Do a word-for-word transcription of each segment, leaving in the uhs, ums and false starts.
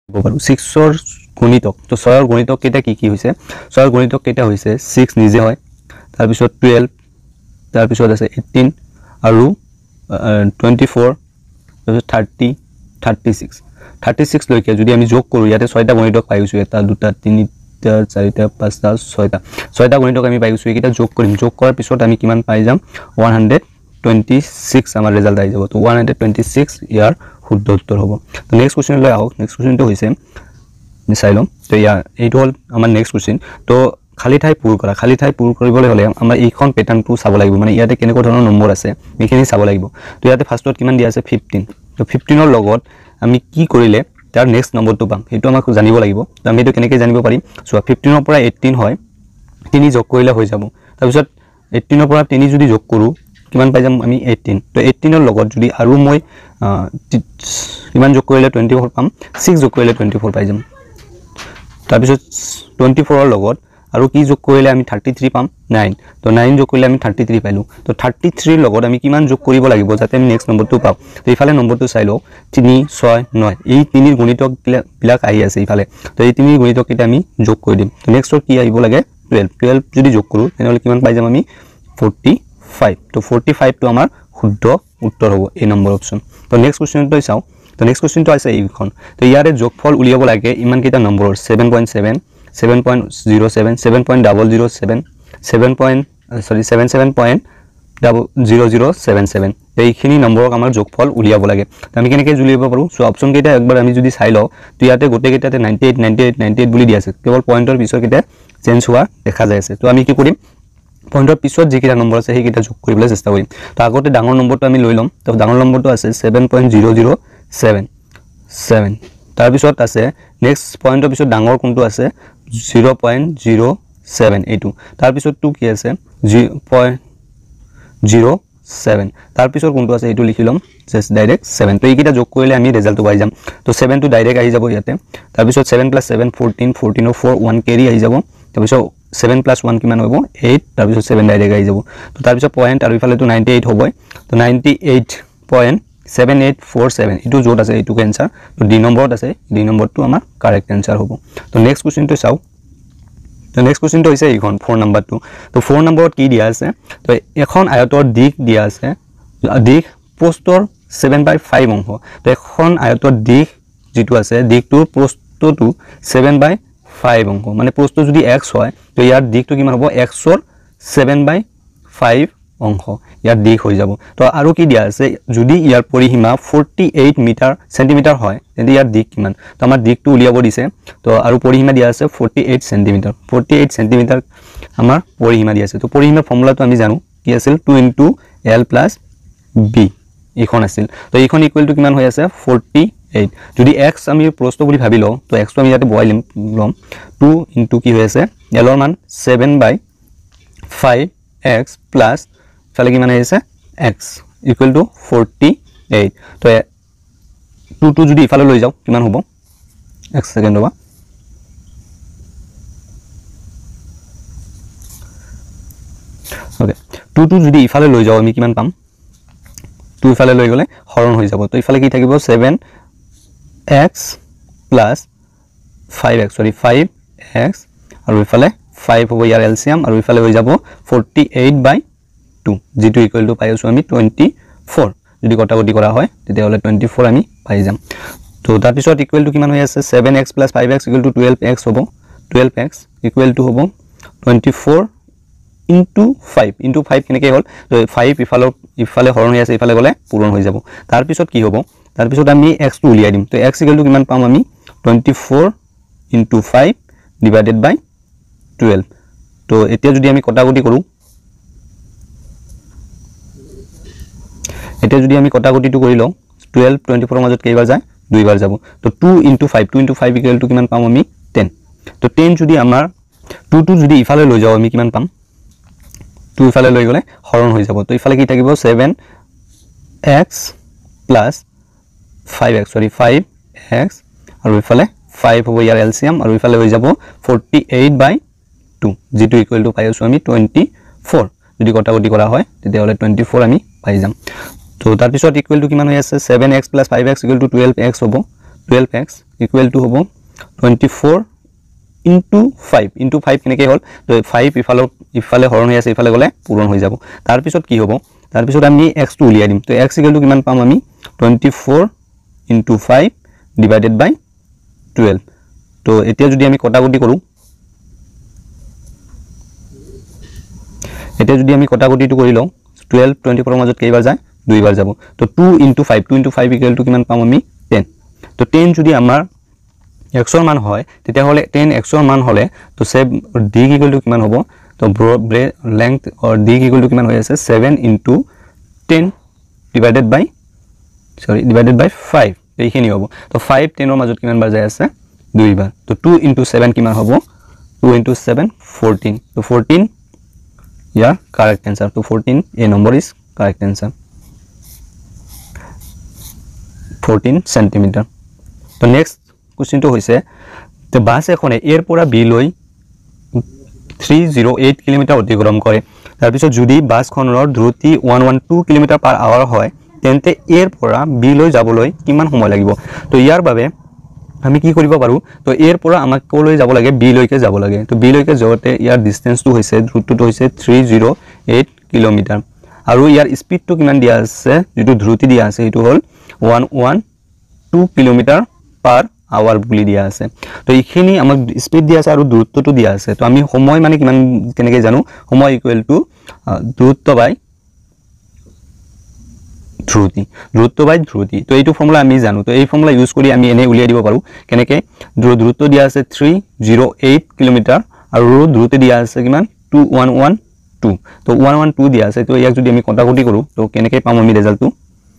পাৰো six ৰ গুণিতক তো six ৰ গুণিতক কেটা কি কি হৈছে six ৰ গুণিতক কেটা হৈছে six নিজে হয় তাৰ পিছত twelve তাৰ পিছত আছে eighteen আৰু twenty-four তাৰ পিছত thirty thirty-six thirty-six লৈকে যদি আমি যোগ কৰো ইয়াতে ছয়টা গুণিতক পাই গৈছো এটা দুটা তিনিটা চাৰিটা পাঁচটা ছয়টা ছয়টা গুণিতক আমি পাই গৈছো এইটা যোগ কৰিম যোগ কৰাৰ পিছত আমি কিমান পাই যাম one hundred twenty-six আমাৰ ৰিজাল্ট আহি যাব তো one hundred twenty-six ইয়াৰ শুদ্ধ উত্তৰ হ'ব তো নেক্সট কোশ্চেন লৈ আহক নেক্সট কোশ্চেনটো হৈছে চাই লম তো ইয়াৰ এইটো হল আমাৰ নেক্সট কোশ্চেন তো খালি ঠাই পূৰ কৰা খালি ঠাই পূৰ কৰিবলৈ হলে আমাৰ এইখন প্যাটাৰ্নটো চাব লাগিব মানে ইয়াতে কেনেকুৱা ধৰণৰ নম্বৰ আছে এইখিনি চাব লাগিব তো ইয়াতে ফাৰ্ষ্টত কিমান দিয়া আছে fifteen তো fifteen ৰ লগত আমি কি কৰিলে তাৰ নেক্সট নম্বৰটো পাম হেতু আমাক জানিব লাগিব তো আমি এটো কেনেকৈ জানিব পাৰিম সো fifteen ৰ পৰা eighteen হয় তিনি যোগ কৰিলে হৈ যাব তাৰ পিছত eighteen ৰ পৰা তিনি যদি যোগ কৰো কিমান পাই যাম আমি eighteen তো eighteen ৰ লগত যদি আৰু মই কিমান যোগ কৰিলে twenty-four পাম six যোগ কৰিলে twenty-four পাই যাম তাৰ পিছত twenty-four ৰ লগত আৰু কি যোগ কৰিলে আমি thirty-three পাম nine তো nine যোগ কৰিলে আমি thirty-three পাইলো তো thirty-three ৰ লগত আমি কিমান যোগ কৰিব লাগিব যাতে আমি নেক্সট নম্বৰটো পাও তো ইফালে নম্বৰটো চাই লও three six nine এই তিনিৰ গুণিতক বিলাক আহি আছে ইফালে তো এই তিনিৰ গুণিতক এটা আমি যোগ কৰি দিম তো নেক্সটৰ কি আহিব লাগে twelve twelve যদি যোগ কৰো তেনেহলে কিমান পাই যাম আমি forty-five তো forty-five তো আমাৰ শুদ্ধ উত্তৰ হ'ব এই নম্বৰ অপচন তো নেক্সট কোশ্চেনটো চাও তো নেক্সট কোশ্চেনটো আছে এইখন তো ইয়াৰে যোগফল উলিয়াব লাগে ইমান কেইটা number seven point seven seven point zero seven seven point zero zero seven seven point sorry seventy-seven point zero zero seven seven এইখিনি নম্বৰক আমাৰ যোগফল উলিয়াব লাগে তো আমি কেনেকৈ উলিয়াব পাৰো সো অপচন কেইটা একবাৰ আমি যদি চাই লও তো ইয়াতে গোটে কেইটাতে ninety-eight ninety-eight ninety-eight বুলি দি আছে কেৱল পইণ্টৰ পিছৰ কেইটা চেঞ্জ হোৱা দেখা যায় আছে তো আমি কি কৰিম পইণ্টৰ পিছত যি কেইটা নম্বৰ আছে সেই কেইটা যোগ কৰিবলৈ চেষ্টা কৰিম তো আগতে ডাঙৰ নম্বৰটো আমি লৈ লম তো ডাঙৰ নম্বৰটো আছে seven point zero zero seven seven তাৰ পিছত আছে নেক্সট পইণ্টৰ পিছত ডাঙৰ কোনটো আছে zero point zero seven এইটো তাৰ পিছতটো কি আছে zero point zero seven তাৰ পিছত কোনটো আছে এইটো লিখি লম জাস্ট ডাইৰেক্ট seven তো এইকেইটা যোগ কৰিলে আমি ৰিজাল্টটো পাই যাম তো seven টো ডাইৰেক্ট আহি যাব ইয়াতে তাৰ পিছত seven plus seven fourteen fourteen ৰ four one কেৰি আহি যাব তাৰ পিছত seven plus one কিমান হ'ব eight তাৰ পিছত seven ডাইৰেক্ট আহি যাব তো তাৰ পিছত পইণ্ট আৰু ইফালে তো ninety-eight হ'ব তো ninety-eight point seven eight four seven ইটো জোট আছে ইটো आंसर তো ডি নম্বৰত আছে ডি নম্বৰটো আমাৰ কারেক্ট आंसर হ'ব তো নেক্সট কোশ্চেনটো চাও তো নেক্সট কোশ্চেনটো হৈছে এইখন four নম্বৰটো তো four নম্বৰত কি দিয়া আছে তো এখন আয়তৰ দিক দিয়া আছে দিক প্ৰস্থৰ seven by five অংশ তো এখন আয়তৰ দিক যেটো আছে দিকটোৰ প্ৰস্থটো seven by five অংশ মানে প্ৰস্থ যদি x হয় তো ইয়াৰ দিকটো কিমান হ'ব x ৰ seven by five অংশ ইয়াৰ দিক হৈ যাব তো আৰু কি দিয়া আছে যদি ইয়াৰ পৰিসীমা forty-eight মিটাৰ সেন্টিমিটাৰ হয় তেন্তে ইয়াৰ দিক কিমান তো আমাৰ দিকটো উলিয়াব দিছে তো আৰু পৰিসীমা দিয়া আছে forty-eight সেন্টিমিটাৰ forty-eight সেন্টিমিটাৰ আমাৰ পৰিসীমা দিয়া আছে তো পৰিসীমাৰ ফৰ্মুলাটো আমি জানো কি আছিল two into l plus b ইখন আছিল তো ইখন ইকুৱেল টু কিমান হৈ আছে forty-eight যদি x আমি প্ৰস্থ বুলি ভাবি লও তো x টো আমি ইয়াতে বহাই লম two into কি হৈ আছে l ৰ মান seven by five x plus ফালে কি মানে আছে x equal to forty-eight তো two two যদি ইফালে লৈ যাও কিমান হ'ব এক সেকেন্ড হ'ব ওকে two two যদি ইফালে লৈ যাও আমি কিমান পাম two ইফালে লৈ গলে হৰণ হৈ যাব তো ইফালে কি থাকিব seven x plus five x sorry five x আৰু ইফালে five হ'ব ইয়াৰ এলসিয়াম আৰু ইফালে হৈ যাব forty-eight by two যেটো ইকুৱেল টু পাই আছো আমি twenty-four যদি কটাকটি কৰা হয় তেতিয়া হলে twenty-four আমি পাই যাম তো তাৰ পিছত ইকুৱেল টু কিমান হৈ আছে seven x plus five x equal to twelve x হ'ব twelve x equal to হ'ব twenty-four into five into five কেনেকৈ হ'ল তো five ইফালে ইফালে হৰণ হৈ আছে ইফালে গলে পূৰণ হৈ যাব তাৰ পিছত কি হ'ব তাৰ পিছত আমি x টো উলিয়াই দিম তো x equal to কিমান পাম আমি twenty-four into five divided by twelve তো এতিয়া যদি আমি কটাকটি কৰো এটা যদি আমি কটাকটিটো কৰি লও twelve twenty-four ৰ মাজত কেইবাৰ যায় দুইবাৰ যাব তো two into five two into five equal to কিমান পাম আমি ten তো ten যদি আমাৰ two two যদি ইফালে লৈ যাও আমি কিমান পাম two ইফালে লৈ গলে হৰণ হৈ যাব তো ইফালে কি থাকিব seven x plus five x sorry five x আৰু ইফালে five হ'ব ইয়াৰ এলসিয়াম আৰু ইফালে হৈ যাব forty-eight by two যেটো ইকুৱেল টু পাই আছো আমি twenty-four যদি কটাকটি কৰা হয় তেতিয়া হলে twenty-four আমি পাই যাম তো তাৰ পিছত ইকুৱেল টু কিমান হৈ আছে seven x plus five x equal to twelve x হ'ব টুৱেলভ এক্স ইকুৱেল টু হ'ব twenty four into five into five কেনেকৈ হ'ল তো ফাইভ ইফালে ইফালে হৰণ হৈ আছে ইফালে গ'লে পূৰণ হৈ যাব তাৰপিছত কি হ'ব তাৰপিছত আমি এক্সটো উলিয়াই দিম তো এক্স ইকুৱেল টু কিমান পাম আমি twenty four into five divided by twelve তো এতিয়া যদি আমি কটাকটি কৰোঁ এতিয়া যদি আমি কটাকটিটো কৰি লওঁ টুৱেলভ টুৱেণ্টি ফ'ৰৰ মাজত কেইবাৰ যায় দুইবাৰ যাব তো two into five two into five equal to কিমান পাম আমি টেন তো টেন যদি আমাৰ এক্সৰ মান হয় তেতিয়াহ'লে টেন এক্সৰ মান হ'লে তো চেভ ডি ইকুৱেল টু কিমান হ'ব তো ব্ৰে length or d equal to কিমান হৈ আছে seven into ten divided by sorry divided by five এইখিনি হ'ব তো ফাইভ টেনৰ মাজত কিমান বাৰ যায় আছে দুইবাৰ তো টু ইনটু ছেভেন কিমান হ'ব টু ইনটু ছেভেন ফ'ৰটিন তো ফ'ৰটিন ইয়াৰ কাৰেক্ট এনচাৰ তো fourteen a number is correct answer fourteen centimetre তো নেক্সট কোৱেশ্চনটো হৈছে যে বাছ এখনে এৰ পৰা বি লৈ থ্ৰী জিৰ' এইট কিলোমিটাৰ অতিক্ৰম কৰে তাৰপিছত যদি বাছখনৰ দ্ৰুতি one one two kilometre per hour হয় তেন্তে এৰ পৰা বি লৈ যাবলৈ কিমান সময় লাগিব তো ইয়াৰ বাবে আমি কি কৰিব পাৰোঁ তো এৰ পৰা আমাক ক'লৈ যাব লাগে বি লৈকে যাব লাগে তো বি লৈকে যাওঁতে ইয়াৰ ডিষ্টেঞ্চটো হৈছে দ্ৰুতটো হৈছে থ্ৰী জিৰ' এইট কিলোমিটাৰ আৰু ইয়াৰ স্পীডটো কিমান দিয়া আছে যিটো দ্ৰুতি দিয়া আছে সেইটো হ'ল one one two kilometre per hour বুলি দিয়া আছে তো এইখিনি আমাক স্পীড দিয়া আছে আৰু দূৰত্বটো দিয়া আছে তো আমি সময় মানে কিমান কেনেকৈ জানো সময় ইকুৱেল টু দূৰত্ব বাই দ্ৰুতি দূৰত্ব বাই দ্ৰুতি তো এইটো ফৰ্মুলা আমি জানো তো এই ফৰ্মুলা ইউজ কৰি আমি এনে উলিয়াই দিব পাৰোঁ কেনেকৈ দূৰত্ব দিয়া আছে থ্ৰী জিৰ' এইট কিলোমিটাৰ আৰু দ্ৰুতি দিয়া আছে কিমান টু ওৱান ওৱান টু তো ওৱান ওৱান টু দিয়া আছে তো ইয়াক যদি আমি কটাকটি কৰোঁ তো কেনেকৈ পাম আমি ৰিজাল্টটো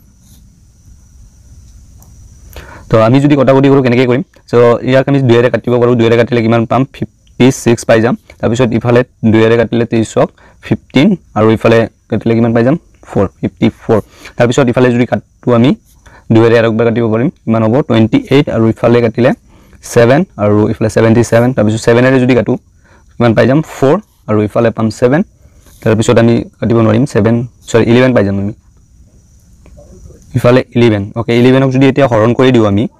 তো আমি যদি কটাকটি কৰোঁ কেনেকৈ কৰিম সো ইয়াক আমি দুইৰে কাটিব পাৰোঁ দুইৰে কাটিলে কিমান পাম ফিফটি ছিক্স পাই যাম তাৰপিছত ইফালে দুইৰে কাটিলে ত্ৰিছক ফিফটিন আৰু ইফালে কাটিলে কিমান পাই যাম ফ'ৰ ফিফটি ফ'ৰ তাৰপিছত ইফালে যদি কাটো আমি দুইৰে আৰু একবাৰ কাটিব পাৰিম কিমান হ'ব টুৱেণ্টি এইট আৰু ইফালে কাটিলে ছেভেন আৰু ইফালে ছেভেণ্টি ছেভেন তাৰপিছত ছেভেনেৰে যদি কাটো কিমান পাই যাম ফ'ৰ আৰু ইফালে পাম ছেভেন তাৰপিছত আমি কাটিব নোৱাৰিম ছেভেন চৰি ইলেভেন পাই যাম আমি ইফালে ইলেভেন ওকে ইলেভেনক যদি এতিয়া হৰণ কৰি দিওঁ আমি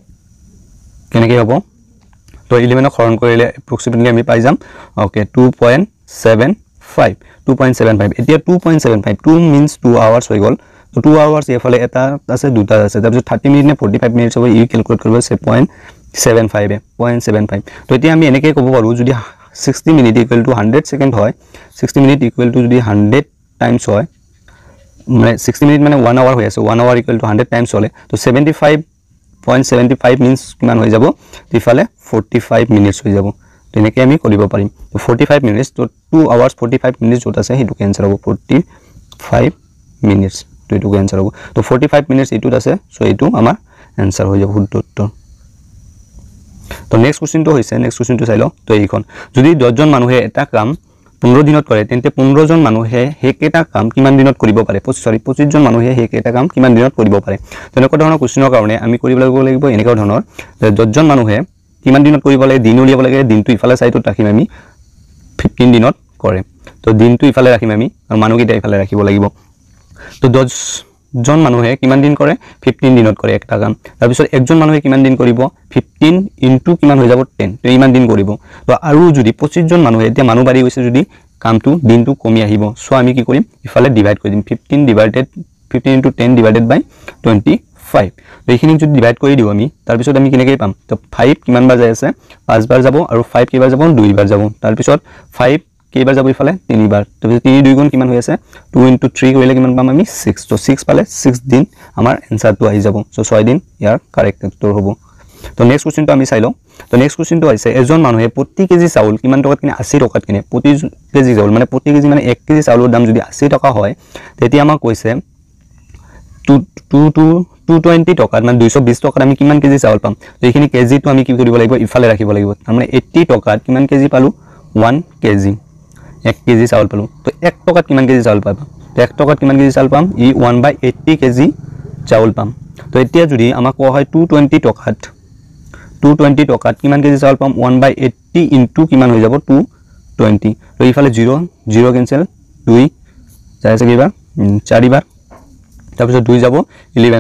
কেনেকৈ হ'ব তো ইলেভেনক হৰণ কৰিলে এপ্ৰক্সিমেটলি আমি পাই যাম okay two point seven five two point seven five এতিয়া two point seven five two minus two hours হৈ গ'ল তো টু আৱাৰ্ছ এইফালে এটা আছে দুটা আছে তাৰপিছত থাৰ্টি মিনিট নে ফৰ্টি ফাইভ মিনিটছ হ'ব ই কেলকুলেট কৰিব আছে পইণ্ট ছেভেন ফাইভে পইণ্ট ছেভেন ফাইভ তো এতিয়া আমি এনেকৈ ক'ব পাৰোঁ যদি sixty minute equal to hundred second হয় ছিক্সটি মিনিট ইকুৱেল টু যদি হাণ্ড্ৰেড টাইমছ হয় মানে ছিক্সটি মিনিট মানে ওৱান আৱাৰ হৈ আছে one hour equal to hundred times হ'লে তো seventy five point seventy five minutes কিমান হৈ যাব ইফালে ফৰ্টি ফাইভ মিনিটছ হৈ যাব তেনেকৈ আমি কৰিব পাৰিম তো ফৰ্টি ফাইভ মিনিটছ তো two hours forty five minutes য'ত আছে সেইটো কেঞ্চেল হ'ব ফৰ্টি ফাইভ মিনিটছ তো এইটো কেঞ্চেল হ'ব তো ফৰ্টি ফাইভ মিনিটছ এইটোত আছে চ' এইটো আমাৰ এনচাৰ হৈ যাব শুদ্ধ উত্তৰ তো নেক্সট কুৱেশ্যনটো হৈছে নেক্সট কুৱেশ্যনটো চাই লওঁ তো এইখন যদি দহজন মানুহে এটা কাম পোন্ধৰ দিনত কৰে তেন্তে পোন্ধৰজন মানুহে সেইকেইটা কাম কিমান দিনত কৰিব পাৰে সৰি পঁচিছজন মানুহে সেইকেইটা কাম কিমান দিনত কৰিব পাৰে তেনেকুৱা ধৰণৰ কুৱেশ্যনৰ কাৰণে আমি কৰিব লাগিব এনেকুৱা ধৰণৰ যে দহজন মানুহে কিমান দিনত কৰিব লাগে দিন উলিয়াব লাগে দিনটো ইফালে চাইডত ৰাখিম আমি ফিফটিন দিনত কৰে তো দিনটো ইফালে ৰাখিম আমি আৰু মানুহকেইটা ইফালে ৰাখিব লাগিব তো দহজন মানুহে কিমান দিন কৰে ফিফটিন দিনত কৰে একটা কাম তাৰপিছত একজন মানুহে কিমান দিন কৰিব ফিফটিন ইনটু কিমান হৈ যাব টেন তো ইমান দিন কৰিব তো আৰু যদি পঁচিছজন মানুহে এতিয়া মানুহ বাঢ়ি গৈছে যদি কামটো দিনটো কমি আহিব চ' আমি কি কৰিম ইফালে ডিভাইড কৰি দিম fifteen divided fifteen into ten divided by twenty five তো এইখিনিক যদি ডিভাইড কৰি দিওঁ আমি তাৰপিছত আমি কেনেকৈ পাম তো ফাইভ কিমানবাৰ যাই আছে পাঁচবাৰ যাব আৰু ফাইভ কেইবাৰ যাব দুইবাৰ যাব তাৰপিছত ফাইভ কেইবাৰ যাব ইফালে তিনিবাৰ তাৰপিছত তিনি দুই গুণ কিমান হৈ আছে টু ইনটু থ্ৰী কৰিলে কিমান পাম আমি ছিক্স তো ছিক্স পালে ছিক্স দিন আমাৰ এনচাৰটো আহি যাব চ' ছয় দিন ইয়াৰ কাৰেক্ট উত্তৰ হ'ব তো নেক্সট কুৱেশ্যনটো আমি চাই লওঁ তো নেক্সট কুৱেশ্যনটো আহিছে এজন মানুহে প্ৰতি কেজি চাউল কিমান টকাত কিনে আশী টকাত কিনে প্ৰতি কেজি চাউল মানে প্ৰতি কেজি মানে এক কেজি চাউলৰ দাম যদি আশী টকা হয় তেতিয়া আমাক কৈছে two two two two twenty টকাত মানে দুইশ বিছ টকাত আমি কিমান কেজি চাউল পাম তো এইখিনি কেজিটো আমি কি কৰিব লাগিব ইফালে ৰাখিব লাগিব তাৰমানে এইট্টি টকাত কিমান কেজি পালোঁ ওৱান কেজি এক কেজি চাউল পালোঁ তো এক টকাত কিমান কেজি চাউল পাম তো এক টকাত কিমান কেজি চাউল পাম ই ওৱান বাই এইট্টি কেজি চাউল পাম তো এতিয়া যদি আমাক কোৱা হয় টু টুৱেণ্টি টকাত টু টুৱেণ্টি টকাত কিমান কেজি চাউল পাম ওৱান বাই এইট্টি ইনটু কিমান হৈ যাব টু টুৱেণ্টি তো ইফালে জিৰ' জিৰ' কেঞ্চেল দুই যাই আছে কেইবাৰ চাৰিবাৰ তাৰপিছত দুই যাব ইলেভেন বাৰ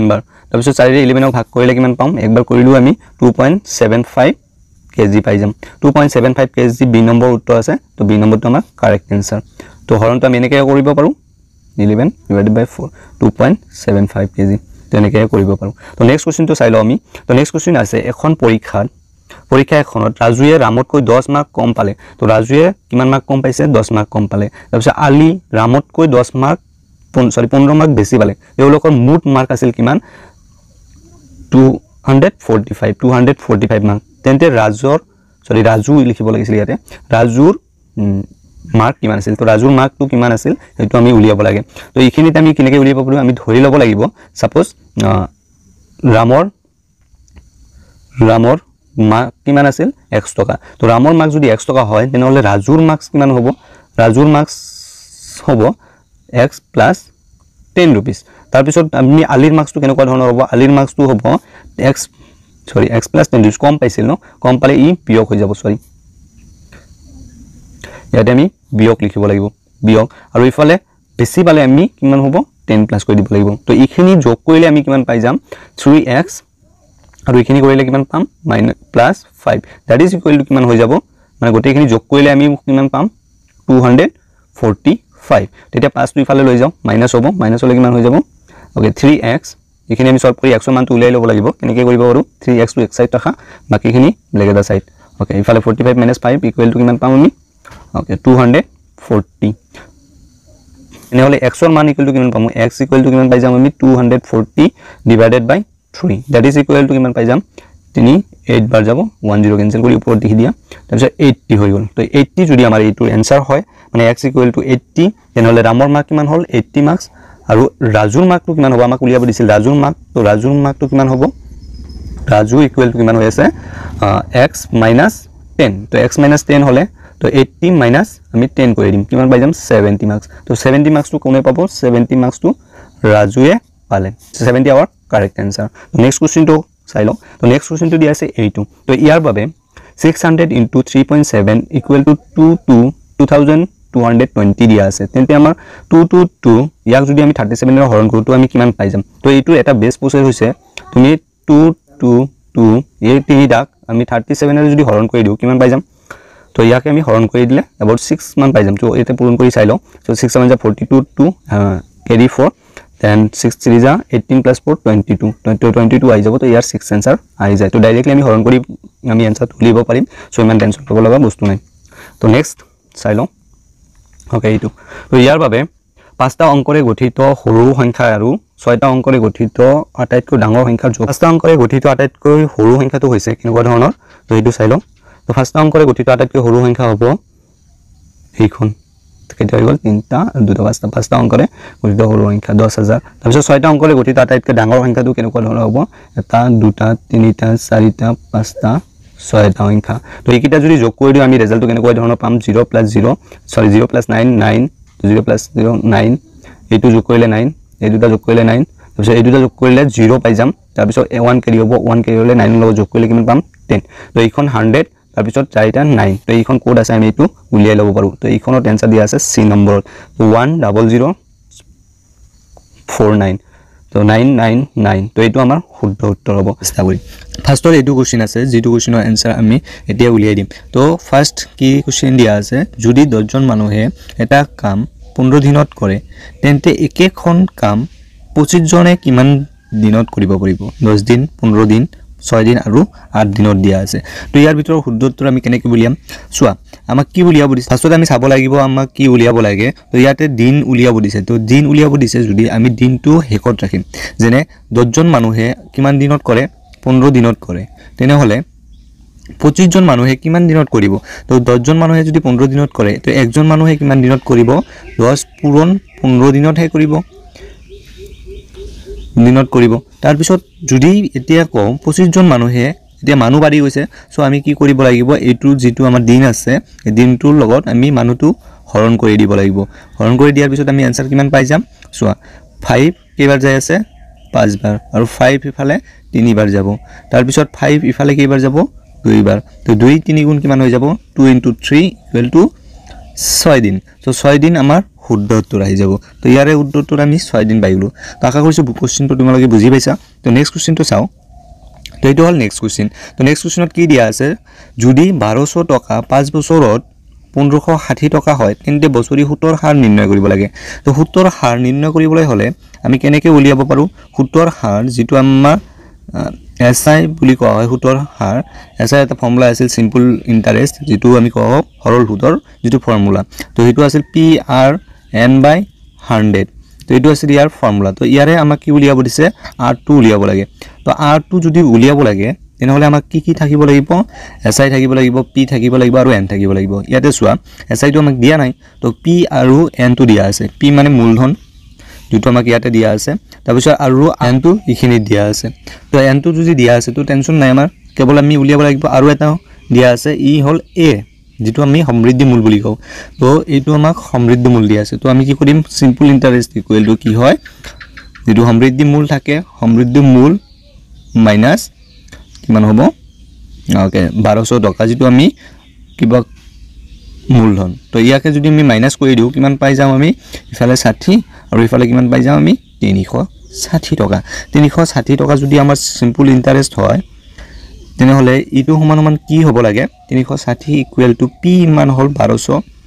তাৰপিছত চাৰিৰে ইলেভেনক ভাগ কৰিলে কিমান পাম একবাৰ কৰিলো আমি two point seven five K G পাই যাম two point seven five K G B number উত্তৰ আছে তো বি নম্বৰটো আমাৰ কাৰেক্ট এনসাৰ তো হৰণটো আমি এনেকৈ কৰিব পাৰো eleven divided by four two point seven five K G তেনেকৈ কৰিব পাৰো তো নেক্সট কোৱেশ্চনটো চাই লওঁ আমি তো নেক্সট কোৱেশ্চন আছে এখন পৰীক্ষাত পৰীক্ষা এখনত ৰাজুৱে ৰামতকৈ দহ মাৰ্ক কম পালে তো ৰাজুৱে কিমান মাৰ্ক কম পাইছে দহ মাৰ্ক কম পালে তাৰপিছত আলি ৰামতকৈ দহ মাৰ্ক সৰি পোন্ধৰ মাৰ্ক বেছি পালে তেওঁলোকৰ মুঠ মাৰ্ক আছিল কিমান two hundred forty five two hundred forty five mark তেন্তে ৰাজুৰ সৰি ৰাজু লিখিব লাগিছিল ইয়াতে ৰাজুৰ মাৰ্ক কিমান আছিল তো ৰাজুৰ মাৰ্কটো কিমান আছিল সেইটো আমি উলিয়াব লাগে তো এইখিনিত আমি কেনেকৈ উলিয়াব পাৰোঁ আমি ধৰি ল'ব লাগিব সাপোজ ৰামৰ ৰামৰ মাৰ্ক কিমান আছিল এক টকা তো ৰামৰ মাৰ্ক যদি এক টকা হয় তেনেহ'লে ৰাজুৰ মাৰ্কছ কিমান হ'ব ৰাজুৰ মাৰ্কছ হ'ব x প্লাছ টেন ৰুপিজ তাৰপিছত আমি আলিৰ মাৰ্কছটো কেনেকুৱা ধৰণৰ হ'ব আলিৰ মাৰ্কছটো হ'ব x sorry x plus ten rupees কম পাইছিল ন কম পালে ই বিয়োগ হৈ যাব সৰি ইয়াতে আমি বিয়োগ লিখিব লাগিব বিয়োগ আৰু ইফালে বেছি পালে আমি কিমান হ'ব টেন প্লাছ কৰি দিব লাগিব তো এইখিনি যোগ কৰিলে আমি কিমান পাই যাম থ্ৰী এক্স আৰু এইখিনি কৰিলে কিমান পাম minus plus five that is equal to কিমান হৈ যাব মানে গোটেইখিনি যোগ কৰিলে আমি কিমান পাম টু হাণ্ড্ৰেড ফৰ্টি ফাইভ তেতিয়া প্লাছ টু ইফালে লৈ যাওঁ মাইনাছ হ'ব মাইনাছ হ'লে কিমান হৈ যাব ওকে থ্ৰী এক্স এইখিনি আমি সলভ কৰি এক্সৰ মানটো উলিয়াই ল'ব লাগিব কেনেকৈ কৰিব পাৰোঁ থ্ৰী এক্সটো এক চাইড ৰাখা বাকীখিনি বেলেগ এটা চাইড ওকে ইফালে forty five minus five equal to কিমান পাম আমি ওকে টু হাণ্ড্ৰেড ফৰ্টি তেনেহ'লে এক্সৰ মান ইকুৱেল টু কিমান পাম এক্স ইকুৱেল টু কিমান পাই যাম আমি two hundred forty divided by three that is equal to কিমান পাই যাম তিনি এইট বাৰ যাব ওৱান জিৰ' কেঞ্চেল কৰি ওপৰত লিখি দিয়া তাৰপিছত এইট্টি হৈ গ'ল তো এইট্টি যদি আমাৰ এইটোৰ এনচাৰ হয় মানে এক্স ইকুৱেল টু এইট্টি তেনেহ'লে ৰামৰ মাৰ্ক কিমান হ'ল এইট্টি মাৰ্কছ আৰু ৰাজুৰ মাৰ্কটো কিমান হ'ব আমাক উলিয়াব দিছিল ৰাজুৰ মাৰ্ক তো ৰাজুৰ মাৰ্কটো কিমান হ'ব ৰাজু ইকুৱেল টু কিমান হৈ আছে এক্স মাইনাছ টেন তো এক্স মাইনাছ টেন হ'লে তো এইট্টি মাইনাছ আমি টেন কৰি দিম কিমান পাই যাম ছেভেণ্টি মাৰ্কছ তো ছেভেণ্টি মাৰ্কছটো কোনে পাব ছেভেণ্টি মাৰ্কছটো ৰাজুৱে পালে seventy our correct answer next কুৱেশ্যনটো চাই লওঁ তো নেক্সট কুৱেশ্যনটো দিয়া আছে এইটো তো ইয়াৰ বাবে six hundred into three point seven equal to two two two thousand two hundred twenty দিয়া আছে তেন্তে আমাৰ টু টু টু ইয়াক যদি আমি থাৰ্টি ছেভেনেৰে হৰণ কৰোঁ তো আমি কিমান পাই যাম তো এইটো এটা বেষ্ট প্ৰচেছ হৈছে তুমি টু টু টু এই তিনিটাক আমি থাৰ্টি ছেভেনেৰে যদি হৰণ কৰি দিওঁ কিমান পাই যাম তো ইয়াকে আমি হৰণ কৰি দিলে এবাউট ছিক্স মান পাই যাম তো এতিয়া পূৰণ কৰি চাই লওঁ তো ছিক্স ছেভেন যা forty two two carry four then six three যা eighteen plus four twenty two twenty twenty two আহি যাব তো ইয়াৰ ছিক্স এনচাৰ আহি যায় তো ডাইৰেক্টলি আমি হৰণ কৰি আমি এনচাৰটো উলিয়াব পাৰিম চ' ইমান টেনশ্যন ল'ব লগা বস্তু নাই তো নেক্সট চাই লওঁ ওকে এইটো তো ইয়াৰ বাবে পাঁচটা অংকৰে গঠিত সৰু সংখ্যা আৰু ছয়টা অংকৰে গঠিত আটাইতকৈ ডাঙৰ সংখ্যাৰ যোগ পাঁচটা অংকৰে গঠিত আটাইতকৈ সৰু সংখ্যাটো হৈছে কেনেকুৱা ধৰণৰ তো এইটো চাই লওঁ তো পাঁচটা অংকৰে গঠিত আটাইতকৈ সৰু সংখ্যা হ'ব এইখন কেতিয়া হৈ গ'ল তিনিটা দুটা পাঁচটা পাঁচটা অংকৰে গঠিত সৰু সংখ্যা দহ হাজাৰ তাৰপিছত ছয়টা অংকৰে গঠিত আটাইতকৈ ডাঙৰ সংখ্যাটো কেনেকুৱা ধৰণৰ হ'ব এটা দুটা তিনিটা চাৰিটা পাঁচটা ছয়টা সংখ্যা তো এইকেইটা যদি যোগ কৰি দিওঁ আমি ৰেজাল্টটো কেনেকুৱা ধৰণৰ পাম zero' plus zero' sorry zero' plus nine nine zero' plus zero' nine এইটো যোগ কৰিলে নাইন এই দুটা যোগ কৰিলে নাইন তাৰপিছত এই দুটা যোগ কৰিলে জিৰ' পাই যাম তাৰপিছত ওৱান কেৰি হ'ব ওৱান কেৰি হ'লে নাইনৰ লগত যোগ কৰিলে কিমান পাম টেন তো এইখন হাণ্ড্ৰেড তাৰপিছত চাৰিটা নাইন তো এইখন ক'ত আছে আমি এইটো উলিয়াই ল'ব পাৰোঁ তো এইখনত এনচাৰ দিয়া আছে চি নম্বৰত one double zero' four nine তো নাইন নাইন নাইন তো এইটো আমাৰ শুদ্ধ উত্তৰ হ'ব চেষ্টা কৰি ফাৰ্ষ্টৰ এইটো কুৱেশ্যন আছে যিটো কুৱেশ্যনৰ এনচাৰ আমি এতিয়া উলিয়াই দিম তো ফাৰ্ষ্ট কি কুৱেশ্যন দিয়া আছে যদি দহজন মানুহে এটা কাম পোন্ধৰ দিনত কৰে তেন্তে একেখন কাম পঁচিছজনে কিমান দিনত কৰিব পাৰিব দহ দিন পোন্ধৰ দিন ছয় দিন আৰু আঠ দিনত দিয়া আছে তো ইয়াৰ ভিতৰত শুদ্ধ উত্তৰ আমি কেনেকৈ উলিয়াম চোৱা আমাক কি উলিয়াব দিছে ফাৰ্ষ্টত আমি চাব লাগিব আমাক কি উলিয়াব লাগে তো ইয়াতে দিন উলিয়াব দিছে তো দিন উলিয়াব দিছে যদি আমি দিনটো শেষত ৰাখিম যেনে দহজন মানুহে কিমান দিনত কৰে পোন্ধৰ দিনত কৰে তেনেহ'লে পঁচিছজন মানুহে কিমান দিনত কৰিব তো দহজন মানুহে যদি পোন্ধৰ দিনত কৰে তো একজন মানুহে কিমান দিনত কৰিব দহ পূৰণ পোন্ধৰ দিনতহে কৰিব দিনত কৰিব তাৰপিছত যদি এতিয়া কওঁ পঁচিছজন মানুহে এতিয়া মানুহ বাঢ়ি গৈছে চ' আমি কি কৰিব লাগিব এইটো যিটো আমাৰ দিন আছে এই দিনটোৰ লগত আমি মানুহটো হৰণ কৰি দিব লাগিব হৰণ কৰি দিয়াৰ পিছত আমি এনচাৰ কিমান পাই যাম চোৱা ফাইভ কেইবাৰ যাই আছে পাঁচবাৰ আৰু ফাইভ ইফালে তিনিবাৰ যাব তাৰপিছত ফাইভ ইফালে কেইবাৰ যাব দুইবাৰ তো দুই তিনি গুণ কিমান হৈ যাব two into three equal to ছয় দিন তো ছয় দিন আমাৰ শুদ্ধ উত্তৰ আহি যাব তো ইয়াৰে শুদ্ধ উত্তৰ আমি ছয় দিন পাই গলো তো আশা কৰিছো কোশ্চেনটো তোমালোকে বুজি পাইছা তো নেক্সট কোশ্চেনটো চাও তো এইটো হল নেক্সট কোশ্চেন তো নেক্সট কোশ্চেনত কি দিয়া আছে যদি বাৰশ টকা পাঁচ বছৰত পোন্ধৰশ ষাঠি টকা হয় তেন্তে বছৰি সুতৰ হাৰ নিৰ্ণয় কৰিব লাগে তো সুতৰ হাৰ নিৰ্ণয় কৰিবলৈ হলে আমি কেনেকৈ উলিয়াব পাৰো সুতৰ হাৰ যেটো আমাৰ এসআই বুলি কোৱা হয় সুতৰ হাৰ এসআই এটা ফৰ্মুলা আছিল সিম্পল ইন্টাৰেষ্ট যেটো আমি কওঁ সৰল সুতৰ যেটো ফৰ্মুলা তো হেতু আছিল P R N by hundred তো এইটো আছিল ইয়াৰ ফৰ্মুলা তো ইয়াৰে আমাক কি উলিয়াব দিছে আৰ টু উলিয়াব লাগে তো আৰ টু যদি উলিয়াব লাগে তেনেহলে আমাক কি কি থাকিব লাগিব এসআই থাকিব লাগিব পি থাকিব লাগিব আৰু এন থাকিব লাগিব ইয়াতে চোৱা এসআই টো আমাক দিয়া নাই তো পি আৰু এন টো দিয়া আছে পি মানে মূলধন যেটো আমাক ইয়াতে দিয়া আছে তাৰপিছত আৰু এন টো ইখিনি দিয়া আছে তো এন টো যদি দিয়া আছে তো টেনচন নাই আমাৰ কেৱল আমি উলিয়াব লাগিব আৰু এটা দিয়া আছে ই হল এ যেটো আমি সমৃদ্ধি মূল বুলি কওঁ তো এইটো আমাক সমৃদ্ধি মূল দিয়া আছে তো আমি কি কৰিম সিম্পল ইন্টাৰেষ্ট ইকুৱেল টু কি হয় যেটো সমৃদ্ধি মূল থাকে সমৃদ্ধি মূল মাইনাস কিমান হ'ব ওকে বাৰশ টকা যেটো আমি কিবা মূলধন তো ইয়াকে যদি আমি মাইনাস কৰি দিও কিমান পাই যাম আমি ইফালে ষাঠি আৰু ইফালে কিমান পাই যাম আমি তিনিশ ষাঠি টকা তিনিশ ষাঠি টকা যদি আমাৰ সিম্পল ইন্টাৰেষ্ট হয় তেনেহলে ইটো সমান সমান কি হ'ব লাগে তিনিশ ষাঠি ইকুৱেল টু পি মান হল বাৰশ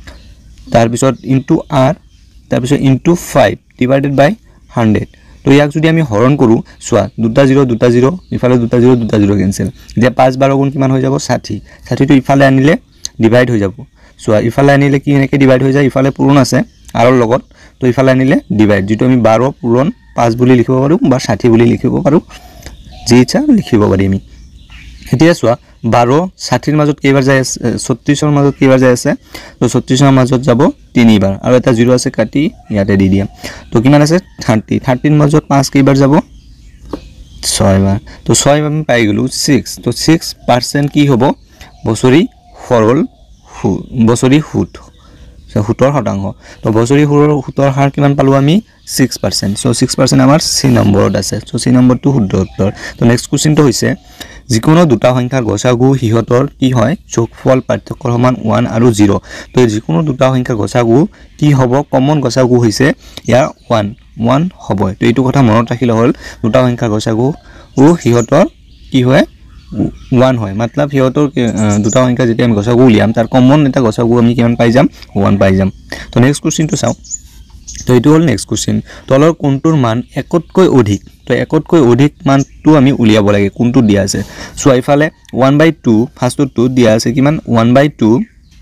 তাৰ পিছত ইনটু আৰ তাৰ পিছত into five divided by hundred তো ইয়াক যদি আমি হৰণ কৰো সোৱা দুটা জিৰ দুটা জিৰ ইফালে দুটা জিৰ দুটা জিৰ কেনসেল যে পাঁচ বাৰ গুণ কিমান হৈ যাব ষাঠি ষাঠি টো ইফালে আনিলে ডিভাইড হৈ যাব সোৱা ইফালে আনিলে কি এনেকে ডিভাইড হৈ যায় ইফালে পূৰণ আছে আৰৰ লগত তো ইফালে আনিলে ডিভাইড যেটো আমি বাৰ পূৰণ পাঁচ বুলি লিখিব পাৰো বা ষাঠি বুলি লিখিব পাৰো যি ইচ্ছা লিখিব পাৰি আমি এতিয়া সোৱা বাৰ ষাঠিৰ মাজত কেইবাৰ যায় আছে ছত্ৰিশৰ মাজত কেইবাৰ যায় আছে তো ছত্ৰিশৰ মাজত যাব তিনিবাৰ আৰু এটা জিৰ আছে কাটি ইয়াতে দি দিয়া তো কিমান আছে ত্ৰিশ ত্ৰিশৰ মাজত পাঁচ কেইবাৰ যাব ছয় বাৰ তো ছয় আমি পাই গলো ছয় তো ছয় পাৰ্চেণ্ট কি হ'ব বছৰি সৰল বছৰি সুত সুতৰ শতাংশ তো বছৰি সুতৰ হাৰ কিমান পালো আমি ছয় পাৰ্চেণ্ট সো ছয় পাৰ্চেণ্ট আমাৰ সি নম্বৰত আছে সো সি নম্বৰটো শুদ্ধ উত্তৰ তো নেক্সট কোশ্চেনটো হৈছে যিকোনো দুটা সংখ্যাৰ গসাগু হিহতৰ কি হয় যোগফল পাৰ্থক্যৰ সমান এক আৰু শূন্য তো যিকোনো দুটা সংখ্যাৰ গসাগু কি হ'ব কমন গসাগু হৈছে ইয়াৰ এক এক হ'ব তো এইটো কথা মনত ৰাখিলে হ'ল দুটা সংখ্যাৰ গসাগু ও হিহতৰ কি হয় এক হয় मतलब হিহতৰ দুটা সংখ্যা যেতিয়া আমি গসাগু উলিয়াম তাৰ কমন এটা গসাগু আমি কিমান পাই যাম এক পাই যাম তো নেক্সট কোশ্চেনটো চাও তো এইটো হল নেক্সট কোশ্চেন তলৰ কোনটোৰ মান একতকৈ অধিক তো একতকৈ অধিক মানটো আমি উলিয়াব লাগে কোনটো দিয়া আছে সো ইফালে এক বাই দুই ফাৰ্ষ্টটো দুই দিয়া আছে কিমান এক বাই দুই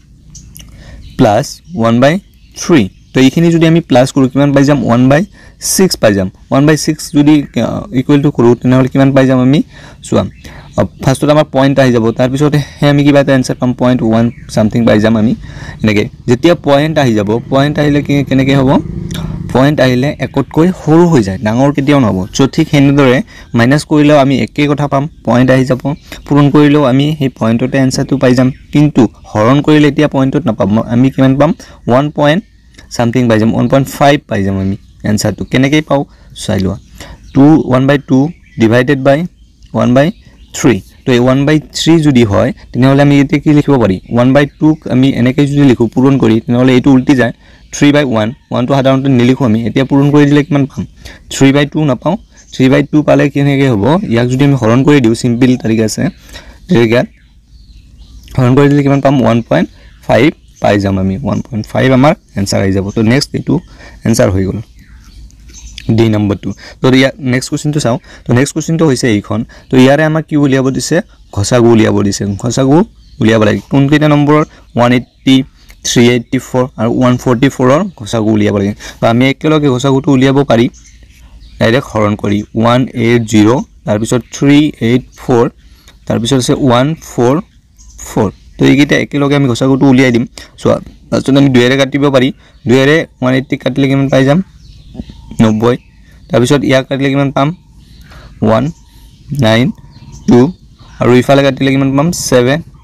প্লাস এক বাই তিন তো এইখিনি যদি আমি প্লাস কৰো কিমান পাই যাম এক বাই ছয় পাই যাম এক বাই ছয় যদি ইকুৱেল টু কৰো তেনেহলে কিমান পাই যাম আমি সোৱা ফাৰ্ষ্টটো আমাৰ পয়েন্ট আহি যাব তাৰ পিছত হে আমি কিবা এটা আনসাৰ পাম পয়েন্ট এক সামথিং পাই যাম আমি এনেকে যেতিয়া পয়েন্ট আহি যাব পয়েন্ট আহিলে কি কেনেকে হ'ব পয়েন্ট আহিলে একতকৈ সৰু হৈ যায় ডাঙৰ কেতিয়াও নহব সো ঠিক হেনেদৰে মাইনাস কৰিলেও আমি একে কথা পাম পয়েন্ট আহি যাব পূৰণ কৰিলেও আমি সেই পয়েন্টতে আনসাৰটো পাই যাম কিন্তু হৰণ কৰিলে এতিয়া পয়েন্টত নাপাম আমি কিমান পাম এক পয়েন্ট সামথিং পাই যাম এক পয়েন্ট পাঁচ পাই যাম আমি আনসাৰটো কেনেকৈ পাও চাই লোৱা দুই এক বাই দুই ডিভাইডেড বাই এক বাই তিন তো এই এক বাই তিন যদি হয় তেনেহলে আমি এতে কি লিখিব পাৰি এক বাই দুই আমি এনেকৈ যদি লিখো পূৰণ কৰি তেনেহলে এইটো উল্টি যায় তিন বাই এক এক টো সাধাৰণতে নিলিখো আমি এতিয়া পূৰণ কৰি দিলে কিমান পাম তিন বাই দুই নাপাও তিন বাই দুই পালে কেনেকৈ হ'ব ইয়াক যদি আমি হৰণ কৰি দিও সিম্পল তাৰিখ আছে তেৰিকাত হৰণ কৰি দিলে কিমান পাম এক পয়েন্ট পাঁচ পাই যাম আমি এক পয়েন্ট পাঁচ আমাৰ আনসাৰ আহি যাব তো নেক্সট এইটো আনসাৰ হৈ গল ডি নম্বৰ টু তো ইয়া নেক্সট কোশ্চেনটো চাও তো নেক্সট কোশ্চেনটো হৈছে এইখন তো ইয়াৰে আমাক কি উলিয়াব দিছে গসাগু উলিয়াব দিছে গসাগু উলিয়াব লাগে কোনকেইটা নম্বৰৰ এক আশী তিনিশ চৌৰাশী আৰু এক চৌৰাল্লিছ ৰ গসাগু উলিয়াব লাগে তো আমি একেলগে গসাগুটো উলিয়াব পাৰি ডাইৰেক্ট হৰণ কৰি এক আশী তাৰ পিছত তিনিশ চৌৰাশী তাৰ পিছত আছে এক চৌৰাল্লিছ তো এইকেইটা একেলগে আমি গসাগুটো উলিয়াই দিম সো তাৰপিছত আমি দুইৰে কাটিব পাৰি দুইৰে এক আশী কাটিলে কিমান পাই যাম নব্বৈ তাৰ পিছত ইয়াক কাটিলে কিমান পাম এক নব্বৈ দুই আৰু ইফালে কাটিলে কিমান পাম সাত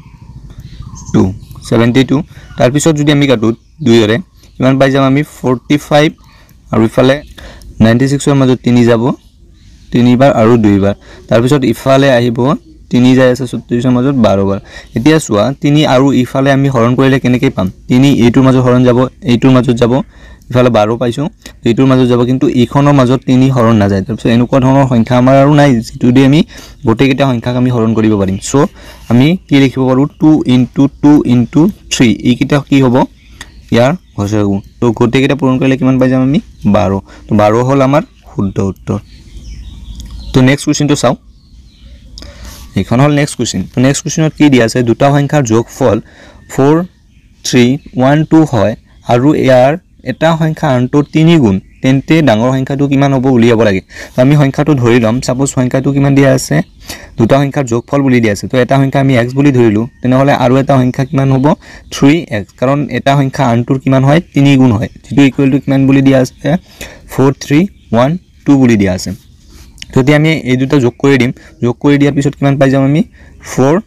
দুই সত্তৰ দুই তাৰ পিছত যদি আমি কাটো দুইৰে কিমান পাই যাম আমি পঁয়তাল্লিছ আৰু ইফালে छियानवे ৰ মাজত তিনি যাব তিনিবাৰ আৰু দুইবাৰ তাৰ পিছত ইফালে আহিব তিনি যায় আছে ছত্ৰিশ ৰ মাজত বাৰ বাৰ এতিয়া চোৱা তিনি আৰু ইফালে আমি হৰণ কৰিলে কেনেকৈ পাম তিনি এইটোৰ মাজত হৰণ যাব এইটোৰ মাজত যাব ইফালে বাৰ পাইছোঁ এইটোৰ মাজত যাব কিন্তু ইখনৰ মাজত তিনি হৰণ নাযায় তাৰপিছত এনেকুৱা ধৰণৰ সংখ্যা আমাৰ আৰু নাই যিটো দি আমি গোটেইকেইটা সংখ্যাক আমি হৰণ কৰিব পাৰিম চ' আমি কি লিখিব পাৰোঁ two into two into three এইকেইটা কি হ'ব ইয়াৰ গসাগু তো গোটেইকেইটা পূৰণ কৰিলে কিমান পাই যাম আমি বাৰ তো বাৰ হ'ল আমাৰ শুদ্ধ উত্তৰ তো নেক্সট কুৱেশ্যনটো চাওঁ এইখন হ'ল নেক্সট কুৱেশ্যন তো নেক্সট কুৱেশ্যনত কি দিয়া আছে দুটা সংখ্যাৰ যোগফল ফ'ৰ থ্ৰী ওৱান টু হয় আৰু ইয়াৰ এটা সংখ্যা আনটোৰ তিনি গুণ তেন্তে ডাঙৰ সংখ্যাটো কিমান হ'ব উলিয়াব লাগে তো আমি সংখ্যাটো ধৰি ল'ম সাপোজ সংখ্যাটো কিমান দিয়া আছে দুটা সংখ্যাৰ যোগফল বুলি দিয়া আছে তো এটা সংখ্যা আমি x বুলি ধৰিলো তেনেহলে আৰু এটা সংখ্যা কিমান হ'ব থ্ৰী এক্স কাৰণ এটা সংখ্যা আনটোৰ কিমান হয় তিনি গুণ হয় যেটো ইকুৱেল টু কিমান বুলি দিয়া আছে ফ'ৰ থ্ৰী ওৱান টু বুলি দিয়া আছে যদি আমি এই দুটা যোগ কৰি দিম যোগ কৰি দিয়াৰ পিছত কিমান পাই যাম আমি four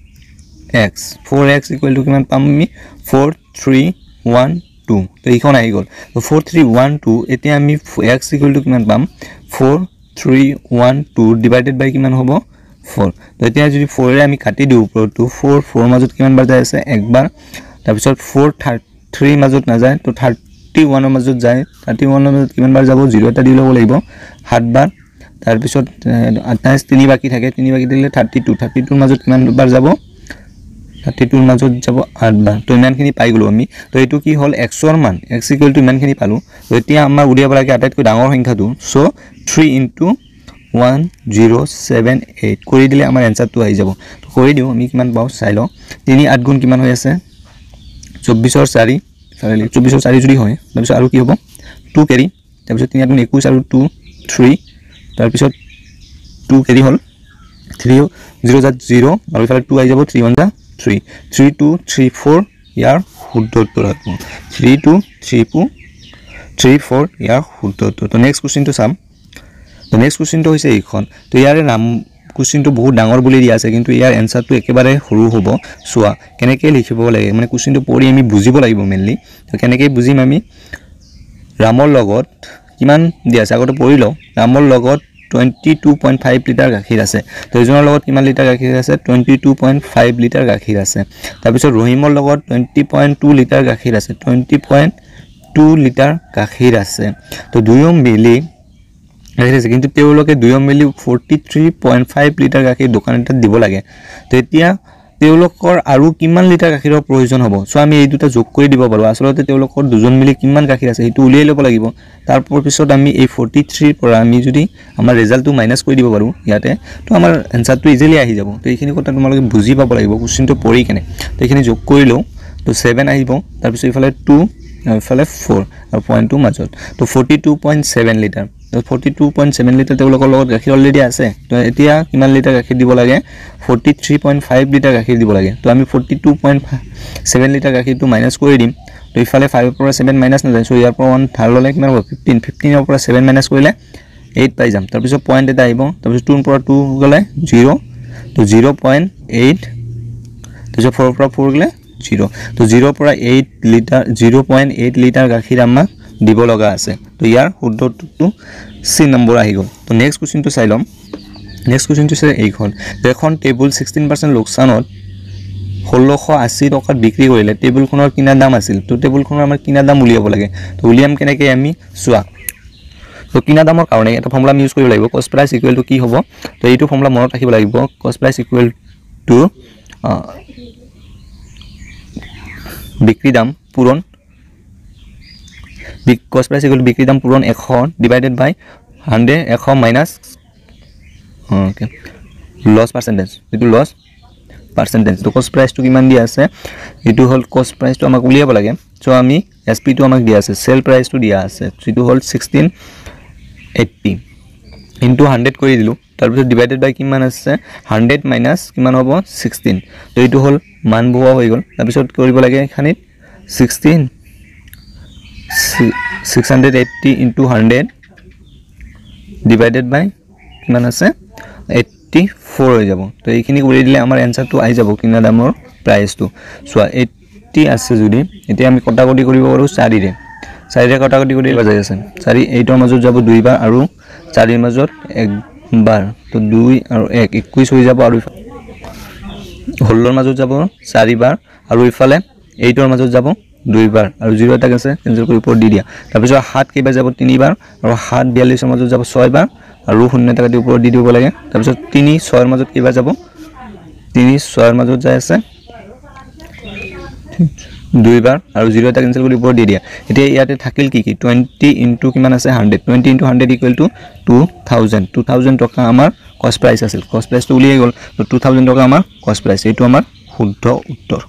x four x equal to কিমান পাম আমি ফ'ৰ থ্ৰী ওৱান টু তো এইখন আহি গ'ল তো ফ'ৰ থ্ৰী ওৱান টু এতিয়া আমি x ইকুৱেল টু কিমান পাম four three one two divided by কিমান হ'ব ফ'ৰ তো এতিয়া যদি ফ'ৰ এ আমি কাটি দিওঁ ওপৰটো ফ'ৰ ফ'ৰ মাজত কিমান বাৰ যায় আছে একবাৰ তাৰপিছত ফ'ৰ থ্ৰী মাজত নাযায় তো থাৰ্টি ওৱানৰ মাজত যায় থাৰ্টি ওৱানৰ মাজত কিমান বাৰ যাব জিৰ' এটা দি ল'ব লাগিব সাতবাৰ তাৰপিছত আঠাইছ তিনি বাকি থাকে তিনি বাকি দিলে থাৰ্টি টু থাৰ্টি টুৰ মাজত কিমান বাৰ যাব থাৰ্টি টুৰ মাজত যাব আঠবাৰ তো ইমানখিনি পাই গ'লো আমি তো এইটো কি হ'ল এক্সৰ মান এক্স ইকুৱেল টু ইমানখিনি পালোঁ তো এতিয়া আমাৰ উলিয়াব লাগে আটাইতকৈ ডাঙৰ সংখ্যাটো so' three into one zero' seven eight কৰি দিলে আমাৰ এনচাৰটো আহি যাব তো কৰি দিওঁ আমি কিমান পাওঁ চাই লওঁ তিনি আঠ গুণ কিমান হৈ আছে চৌব্বিছৰ চাৰি চৌব্বিছৰ চাৰি যদি হয় তাৰপিছত আৰু কি হ'ব টু কেৰি তাৰপিছত তিনি আঠ গুণ একৈছ আৰু টু থ্ৰী তাৰপিছত টু কেৰি হ'ল থ্ৰী জিৰ' জাত জিৰ' আৰু ইফালে টু আহি যাব থ্ৰী ওৱান জা three three two three four ইয়াৰ শুদ্ধ উত্তৰ হ'ব three two three two three four ইয়াৰ শুদ্ধ উত্তৰ তো নেক্সট কুৱেশ্যনটো চাম তো নেক্সট কুৱেশ্যনটো হৈছে এইখন তো ইয়াৰে নাম কুৱেশ্যনটো বহুত ডাঙৰ বুলি দিয়া আছে কিন্তু ইয়াৰ এনচাৰটো একেবাৰে সৰু হ'ব চোৱা কেনেকৈ লিখিব লাগে মানে কুৱেশ্যনটো পঢ়ি আমি বুজিব লাগিব মেইনলি তো কেনেকৈ বুজিম আমি ৰামৰ লগত কিমান দিয়া আছে আগতে পঢ়ি লওঁ ৰামৰ লগত twenty two point five litre গাখীৰ আছে তো এজনৰ লগত কিমান লিটাৰ গাখীৰ আছে twenty two point five litre গাখীৰ আছে তাৰপিছত ৰহিমৰ লগত টুৱেণ্টি পইণ্ট টু লিটাৰ গাখীৰ আছে টুৱেণ্টি পইণ্ট টু লিটাৰ গাখীৰ আছে তো দুয়ো মিলি গাখীৰ আছে কিন্তু তেওঁলোকে দুয়ো মিলি forty three point five litre গাখীৰ দোকান এটাত দিব লাগে তো এতিয়া তেওঁলোকৰ আৰু কিমান লিটাৰ গাখীৰৰ প্ৰয়োজন হ'ব চ' আমি এই দুটা যোগ কৰি দিব পাৰোঁ আচলতে তেওঁলোকৰ দুজন মিলি কিমান গাখীৰ আছে সেইটো উলিয়াই ল'ব লাগিব তাৰপৰ পিছত আমি এই ফৰ্টি থ্ৰীৰ পৰা আমি যদি আমাৰ ৰিজাল্টটো মাইনাছ কৰি দিব পাৰোঁ ইয়াতে তো আমাৰ এনচাৰটো ইজিলি আহি যাব তো এইখিনি কথা তোমালোকে বুজি পাব লাগিব কুৱেশ্যনটো পঢ়ি কেনে তো এইখিনি যোগ কৰি লওঁ তো ছেভেন আহিব তাৰপিছত ইফালে টু ইফালে ফ'ৰ আৰু পইণ্টটো মাজত তো forty two point seven litre forty two point seven litre তেওঁলোকৰ লগত গাখীৰ অলৰেডি আছে তো এতিয়া কিমান লিটাৰ গাখীৰ দিব লাগে forty three point five litre গাখীৰ দিব লাগে তো আমি forty two point seven litre গাখীৰটো মাইনাছ কৰি দিম তো ইফালে ফাইভৰ পৰা ছেভেন মাইনাছ নাযায় চ' ইয়াৰ পৰা ওৱান ধাৰ ল'লে কিমান হ'ব ফিফটিন ফিফটিনৰ পৰা ছেভেন মাইনাছ কৰিলে এইট পাই যাম তাৰপিছত পইণ্ট এটা আহিব তাৰপিছত টুৰ পৰা টু গ'লে জিৰ' তো জিৰ' পইণ্ট এইট তাৰপিছত ফ'ৰৰ পৰা ফ'ৰ গ'লে জিৰ' তো জিৰ'ৰ পৰা eight litre zero' point eight litre গাখীৰ আমাক দিব লগা আছে তো ইয়াৰ শুদ্ধটো চি নম্বৰ আহি গ'ল তো নেক্সট কুৱেশ্যনটো চাই ল'ম নেক্সট কুৱেশ্যনটো হৈছে এইখন এখন টেবুল ছিক্সটিন পাৰ্চেণ্ট লোকচানত ষোল্লশ আশী টকাত বিক্ৰী কৰিলে টেবুলখনৰ কিনা দাম আছিল তো টেবুলখনৰ আমাৰ কিনা দাম উলিয়াব লাগে তো উলিয়াম কেনেকৈ আমি চোৱা তো কিনা দামৰ কাৰণে এটা ফৰ্মুলা আমি ইউজ কৰিব লাগিব কষ্ট প্ৰাইচ ইকুৱেল টু কি হ'ব তো এইটো ফৰ্মুলা মনত ৰাখিব লাগিব কষ্ট প্ৰাইচ ইকুৱেল টু বিক্ৰী দাম পূৰণ কষ্ট প্ৰাইচ ইকুৱেল টু বিক্ৰী দাম পূৰণ এশ ডিভাইডেড বাই হাণ্ড্ৰেড এশ মাইনাছ অ'কে লছ পাৰ্চেণ্টেজ এইটো লছ পাৰ্চেণ্টেজ তো কষ্ট প্ৰাইচটো কিমান দিয়া আছে এইটো হ'ল কষ্ট প্ৰাইচটো আমাক উলিয়াব লাগে চ' আমি এছ পিটো আমাক দিয়া আছে চেল প্ৰাইচটো দিয়া আছে যিটো হ'ল ছিক্সটিন এইট্টি ইনটু হাণ্ড্ৰেড কৰি দিলোঁ তাৰপিছত ডিভাইডেড বাই কিমান আছে হাণ্ড্ৰেড মাইনাছ কিমান হ'ব ছিক্সটিন তো এইটো হ'ল মান বহোৱা হৈ গ'ল তাৰপিছত কৰিব লাগে এইখিনিত sixteen six hundred eighty into hundred divided by কিমান আছে এইট্টি ফ'ৰ হৈ যাব তো এইখিনি কৰি দিলে আমাৰ এনচাৰটো আহি যাব কিনা দামৰ প্ৰাইচটো চোৱা এইট্টি আছে যদি এতিয়া আমি কটাকটি কৰিব পাৰোঁ চাৰিৰে চাৰিৰে কটাকটি কৰি বাজাই আছে চাৰি এইটৰ মাজত যাব দুইবাৰ আৰু চাৰিৰ মাজত একবাৰ তো দুই আৰু এক একৈছ হৈ যাব আৰু ষোল্লৰ মাজত যাব চাৰিবাৰ আৰু ইফালে এইটৰ মাজত যাব দুইবাৰ আৰু জিৰ' এটা আছে কেনসেল কৰি ওপৰত দি দিয়া তাৰপিছত সাত কেইবাৰ যাব তিনিবাৰ আৰু সাত বিয়াল্লিছৰ মাজত যাব ছয়বাৰ আৰু শূন্য এটা কাটি ওপৰত দি দিব লাগে তাৰপিছত তিনি ছয়ৰ মাজত কেইবাৰ যাব তিনি ছয়ৰ মাজত যায় আছে দুইবাৰ আৰু জিৰ' এটা কেনসেল কৰি ওপৰত দি দিয়া এতিয়া ইয়াতে থাকিল কি কি টুৱেণ্টি ইনটু কিমান আছে hundred twenty into hundred equal to two thousand two thousand টকা আমাৰ কষ্ট প্ৰাইচ আছিল কষ্ট প্ৰাইচটো উলিয়াই গ'ল তো টু থাউজেণ্ড টকা আমাৰ কষ্ট প্ৰাইচ এইটো আমাৰ শুদ্ধ উত্তৰ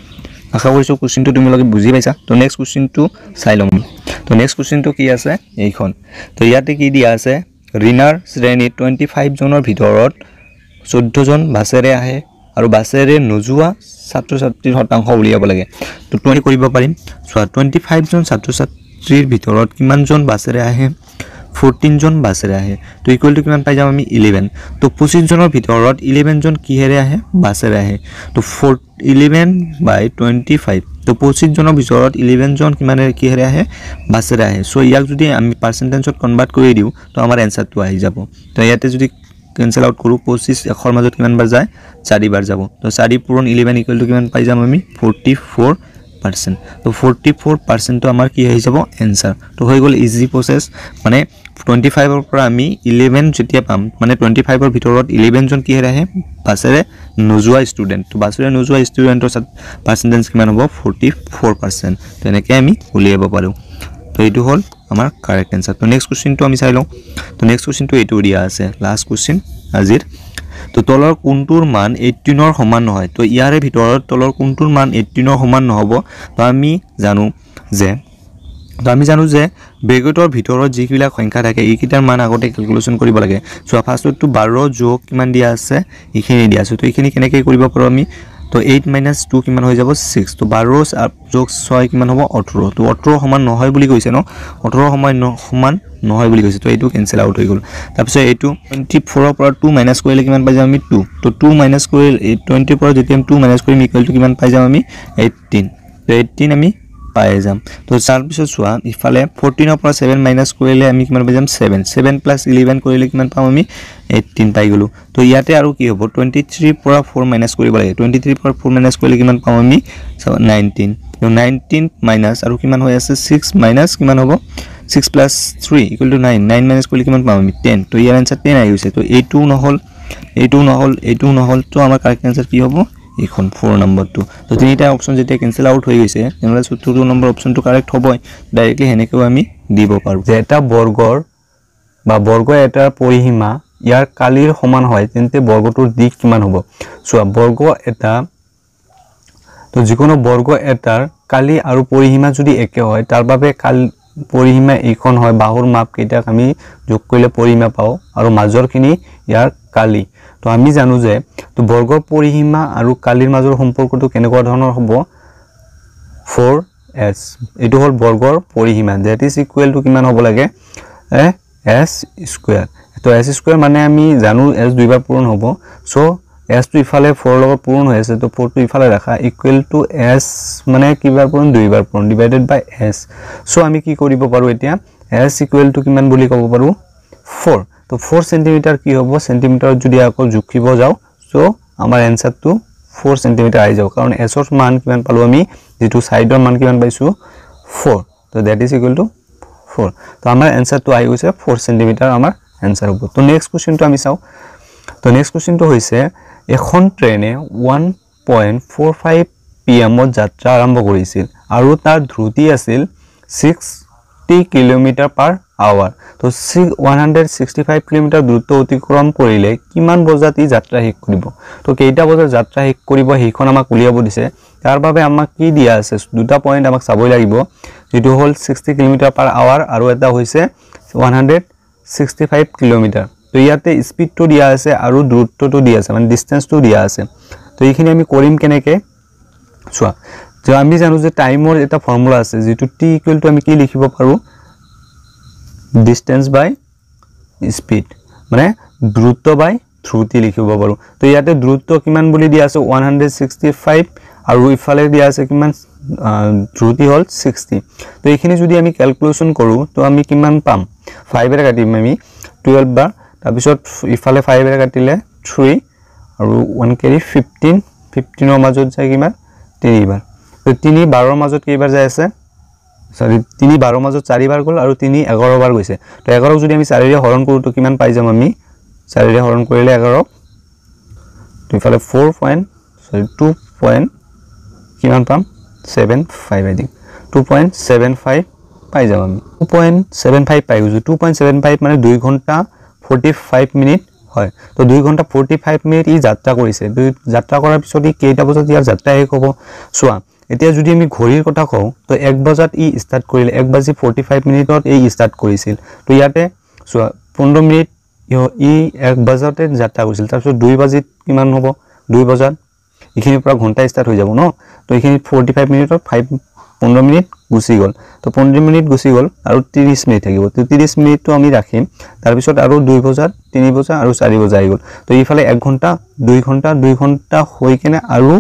আশা কৰিছোঁ কুৱেশ্যনটো তোমালোকে বুজি পাইছা তো নেক্সট কুৱেশ্যনটো চাই ল'ম তো নেক্সট কুৱেশ্যনটো কি আছে এইখন তো ইয়াতে কি দিয়া আছে ঋণাৰ শ্ৰেণীত টুৱেণ্টি ফাইভ জনৰ ভিতৰত চৈধ্য জন বাছেৰে আহে আৰু বাছেৰে নোযোৱা ছাত্ৰ ছাত্ৰীৰ শতাংশ উলিয়াব লাগে তো টুৱেণ্টি কৰিব পাৰিম চোৱা টুৱেণ্টি ফাইভ জন ছাত্ৰ ছাত্ৰীৰ ভিতৰত কিমানজন বাছেৰে আহে ফৰ্টিন জন বাছেৰে আহে তো ইকুৱেল টু কিমান পাই যাম আমি ইলেভেন তো পঁচিছ জনৰ ভিতৰত ইলেভেন জন কিহেৰে আহে বাছেৰে আহে তো four eleven by twenty five তো পঁচিছ জনৰ ভিতৰত ইলেভেন জন কিমানে কিহেৰে আহে বাছেৰে আহে সো ইয়াক যদি আমি পাৰ্চেন্টেজত কনভাৰ্ট কৰি দিওঁ তো আমাৰ এনসাৰটো আহি যাব তো ইয়াতে যদি কেনসেল আউট কৰো পঁচিছ এশৰ মাজত কিমান বাৰ যায় চাৰিবাৰ যাব তো চাৰি পূৰণ ইলেভেন ইকুৱেল টু কিমান পাই যাম আমি ফৰ্টি ফ'ৰ পাৰ্চেণ্ট তো ফৰ্টি ফ'ৰ পাৰ্চেণ্টটো আমাৰ কি হৈ যাব এনসাৰ তো হৈ গ'ল ইজি প্ৰচেছ মানে টুৱেণ্টি ফাইভৰ পৰা আমি ইলেভেন যেতিয়া পাম মানে টুৱেণ্টি ফাইভৰ ভিতৰত ইলেভেন জন কিহেৰে আহে বাছেৰে নোযোৱা ষ্টুডেণ্ট তো বাছেৰে নোযোৱা ষ্টুডেণ্টৰ পাৰ্চেণ্টেজ কিমান হ'ব ফৰ্টি ফ'ৰ পাৰ্চেণ্ট তেনেকৈ আমি উলিয়াব পাৰোঁ তো এইটো হ'ল আমাৰ কাৰেক্ট এনসাৰ তো নেক্সট কুৱেশ্যনটো আমি চাই লওঁ তো নেক্সট কুৱেশ্যনটো এইটো দিয়া আছে লাষ্ট কুৱেশ্যন আজিৰ তো তলৰ কোনটোৰ মান এইটিনৰ সমান নহয় তো ইয়াৰে ভিতৰত তলৰ কোনটোৰ মান এইটিনৰ সমান নহ'ব তো আমি জানো যে তো আমি জানো যে ব্ৰেকেটৰ ভিতৰত যিবিলাক সংখ্যা থাকে এইকেইটাৰ মান আগতে ক্যালকুলেশন কৰিব লাগে সো ফাৰ্ষ্টটো বাৰ যোগ কিমান দিয়া আছে এইখিনি দিয়া আছে তো এইখিনি কেনেকৈ কৰিব পাৰো আমি তো eight minus two কিমান হৈ যাব six তো বাৰ যোগ ছয় কিমান হ'ব ওঠৰ তো ওঠৰ সমান নহয় বুলি কৈছে ন ওঠৰ সমান সমান নহয় বুলি কৈছে তো এইটো কেনসেল আউট হৈ গ'ল তাৰপিছত এইটো twenty-four ৰ পৰা two মাইনাস কৰিলে কিমান পাই যাম আমি two তো two মাইনাস কৰিলে twenty ৰ পৰা যেতিয়া two মাইনাস কৰিম ইকুৱেল টু কিমান পাই যাম আমি eighteen তো eighteen আমি পাই যাম তো তাৰ পিছত চোৱা ইফালে fourteen ৰ পৰা seven মাইনাস কৰিলে আমি কিমান পাই যাম seven seven plus eleven কৰিলে কিমান পাম আমি eighteen পাই গলো তো ইয়াতে আৰু কি হ'ব twenty-three ৰ পৰা four মাইনাস কৰিব লাগে twenty-three ৰ পৰা four মাইনাস কৰিলে কিমান পাম আমি nineteen তো nineteen মাইনাস আৰু কিমান হৈ আছে six মাইনাস কিমান হ'ব six plus three equal to nine nine minus কৰিলে কিমান পাম আমি ten তো ইয়াৰ আনসাৰ ten আহি গৈছে তো এইটো নহল এইটো নহল এইটো নহল তো আমাৰ কাৰেক্ট আনসাৰ কি হ'ব এখন four নম্বৰটো তো তিনিটা অপচন যেতিয়া কেনসেল আউট হৈ গৈছে তেনেহলে two নম্বৰ অপচনটো কাৰেক্ট হ'বই ডাইৰেক্টলি হেনেকৈ আমি দিব পাৰো যে এটা বৰ্গৰ বা বৰ্গ এটাৰ পৰিসীমা ইয়াৰ কালিৰ সমান হয় তেন্তে বৰ্গটোৰ দিক কিমান হ'ব চোৱা বৰ্গ এটা তো যিকোনো বৰ্গ এটাৰ কালি আৰু পৰিসীমা যদি একে হয় তাৰ বাবে কাল পৰিসীমা এইখন হয় বাহুৰ মাপ কেইটাক আমি যোগ কৰিলে পৰিসীমা পাও আৰু মাজৰখিনি ইয়াৰ কালি তো আমি জানো যে তো বৰ্গৰ পৰিসীমা আৰু কালিৰ মাজৰ সম্পৰ্কটো কেনেকুৱা ধৰণৰ হ'ব four s এটো হ'ল বৰ্গৰ পৰিসীমা that is equal to কিমান হ'ব লাগে s স্কয়াৰ তো s স্কয়াৰ মানে আমি জানো s দুইবাৰ পূৰণ হ'ব সো s টো ইফালে four লগত পূৰণ হৈ আছে তো four টো ইফালে ৰাখা ইকুৱেল টু s মানে কিবাৰ পূৰণ দুইবাৰ পূৰণ ডিভাইডেড বাই s সো আমি কি কৰিব পাৰো এতিয়া s ইকুৱেল টু কিমান বুলি ক'ব পাৰো four তো four সেন্টিমিটাৰ কি হ'ব সেন্টিমিটাৰ যদি আকৌ জুখিব যাও সো আমাৰ এনসাৰটো four সেন্টিমিটাৰ আই যাও কাৰণ s ৰ মান কিমান পালো আমি যেটো সাইডৰ মান কিমান পাইছো four তো that is equal to four তো আমাৰ এনসাৰটো আই গৈছে four সেন্টিমিটাৰ আমাৰ এনসাৰ হ'ব তো নেক্সট কোৱেশ্চনটো আমি চাও তো নেক্সট কোৱেশ্চনটো হৈছে এখন ট্ৰেনে one point four five p m ত যাত্ৰা আৰম্ভ কৰিছিল আৰু তাৰ দ্ৰুতি আছিল sixty কিলোমিটাৰ পাৰ আৱাৰ তো one hundred sixty-five কিলোমিটাৰ দ্ৰুত অতিক্ৰম কৰিলে কিমান বজাত ই যাত্ৰা শেষ কৰিব তো কেইটা বজাত যাত্ৰা শেষ কৰিব হেইখন আমাক উলিয়াব দিছে তাৰ বাবে আমাক কি দিয়া আছে দুটা পইণ্ট আমাক চাবই লাগিব যেটো হ'ল sixty কিলোমিটাৰ পাৰ আৱাৰ আৰু এটা হৈছে one hundred sixty-five কিলোমিটাৰ তো ইয়াতে স্পিডটো দিয়া আছে আৰু দূৰত্বটো দিয়া আছে মানে ডিসটেন্সটো দিয়া আছে তো এইখিনি আমি কৰিম কেনেকে চোৱা যে আমি জানো যে টাইমৰ এটা ফৰ্মুলা আছে যেটো t ইকুৱেল টু আমি কি লিখিব পাৰো distance by speed মানে দ্ৰুত বাই দ্ৰুতি লিখিব পাৰো তো ইয়াতে দ্ৰুত কিমান বুলি দিয়া আছে one hundred sixty-five আৰু ইফালে দিয়া আছে কিমান দ্ৰুতি হল sixty তো এইখিনি যদি আমি ক্যালকুলেশন কৰো তো আমি কিমান পাম five এৰে কাটিম আমি twelve বাৰ তাৰ পিছত ইফালে five এৰে কাটিলে three আৰু one carry fifteen fifteen ৰ মাজত যায় কিমান three বাৰ তো তিনি বাৰৰ মাজত কেইবাৰ যায় আছে সৰি তিনি বাৰৰ মাজত চাৰিবাৰ গ'ল আৰু তিনি এঘাৰ বাৰ গৈছে তো এঘাৰ যদি আমি চাৰি ৰে হৰণ কৰো তো কিমান পাই যাম আমি চাৰি ৰে হৰণ কৰিলে এঘাৰ তো ইফালে four point সৰি two point কিমান পাম seven five I think two point seven five পাই যাম আমি two point seven five পাই গৈছো two point seven five মানে দুই ঘন্টা forty-five মিনিট হয় তো দুই ঘন্টা forty-five মিনিট ই যাত্ৰা কৰিছে দুই যাত্ৰা কৰাৰ পিছত ই কেইটা বজাত ইয়াৰ যাত্ৰা শেষ হ'ব সোৱা এতিয়া যদি আমি ঘড়ীৰ কথা কওঁ তো এক বজাত ই স্টাৰ্ট কৰিলে এক বাজি forty-five মিনিটত এই স্টাৰ্ট কৰিছিল তো ইয়াতে সোৱা fifteen মিনিট ই এক বজাতে যাত্ৰা কৰিছিল তাৰ পিছত দুই বাজিত কিমান হ'ব দুই বজাত ইখিনি পৰা ঘন্টা স্টাৰ্ট হৈ যাব ন তো ইখিনি forty-five মিনিটত five fifteen মিনিট গুছি গল তো fifteen মিনিট গুছি গল আৰু thirty মিনিট থাকিব তো thirty মিনিটটো আমি ৰাখিম তাৰ পিছত আৰু দুই বজাত তিনি বজা আৰু চাৰি বজা আই গল তো ইফালে এক ঘন্টা দুই ঘন্টা দুই ঘন্টা হৈ কেনে আৰু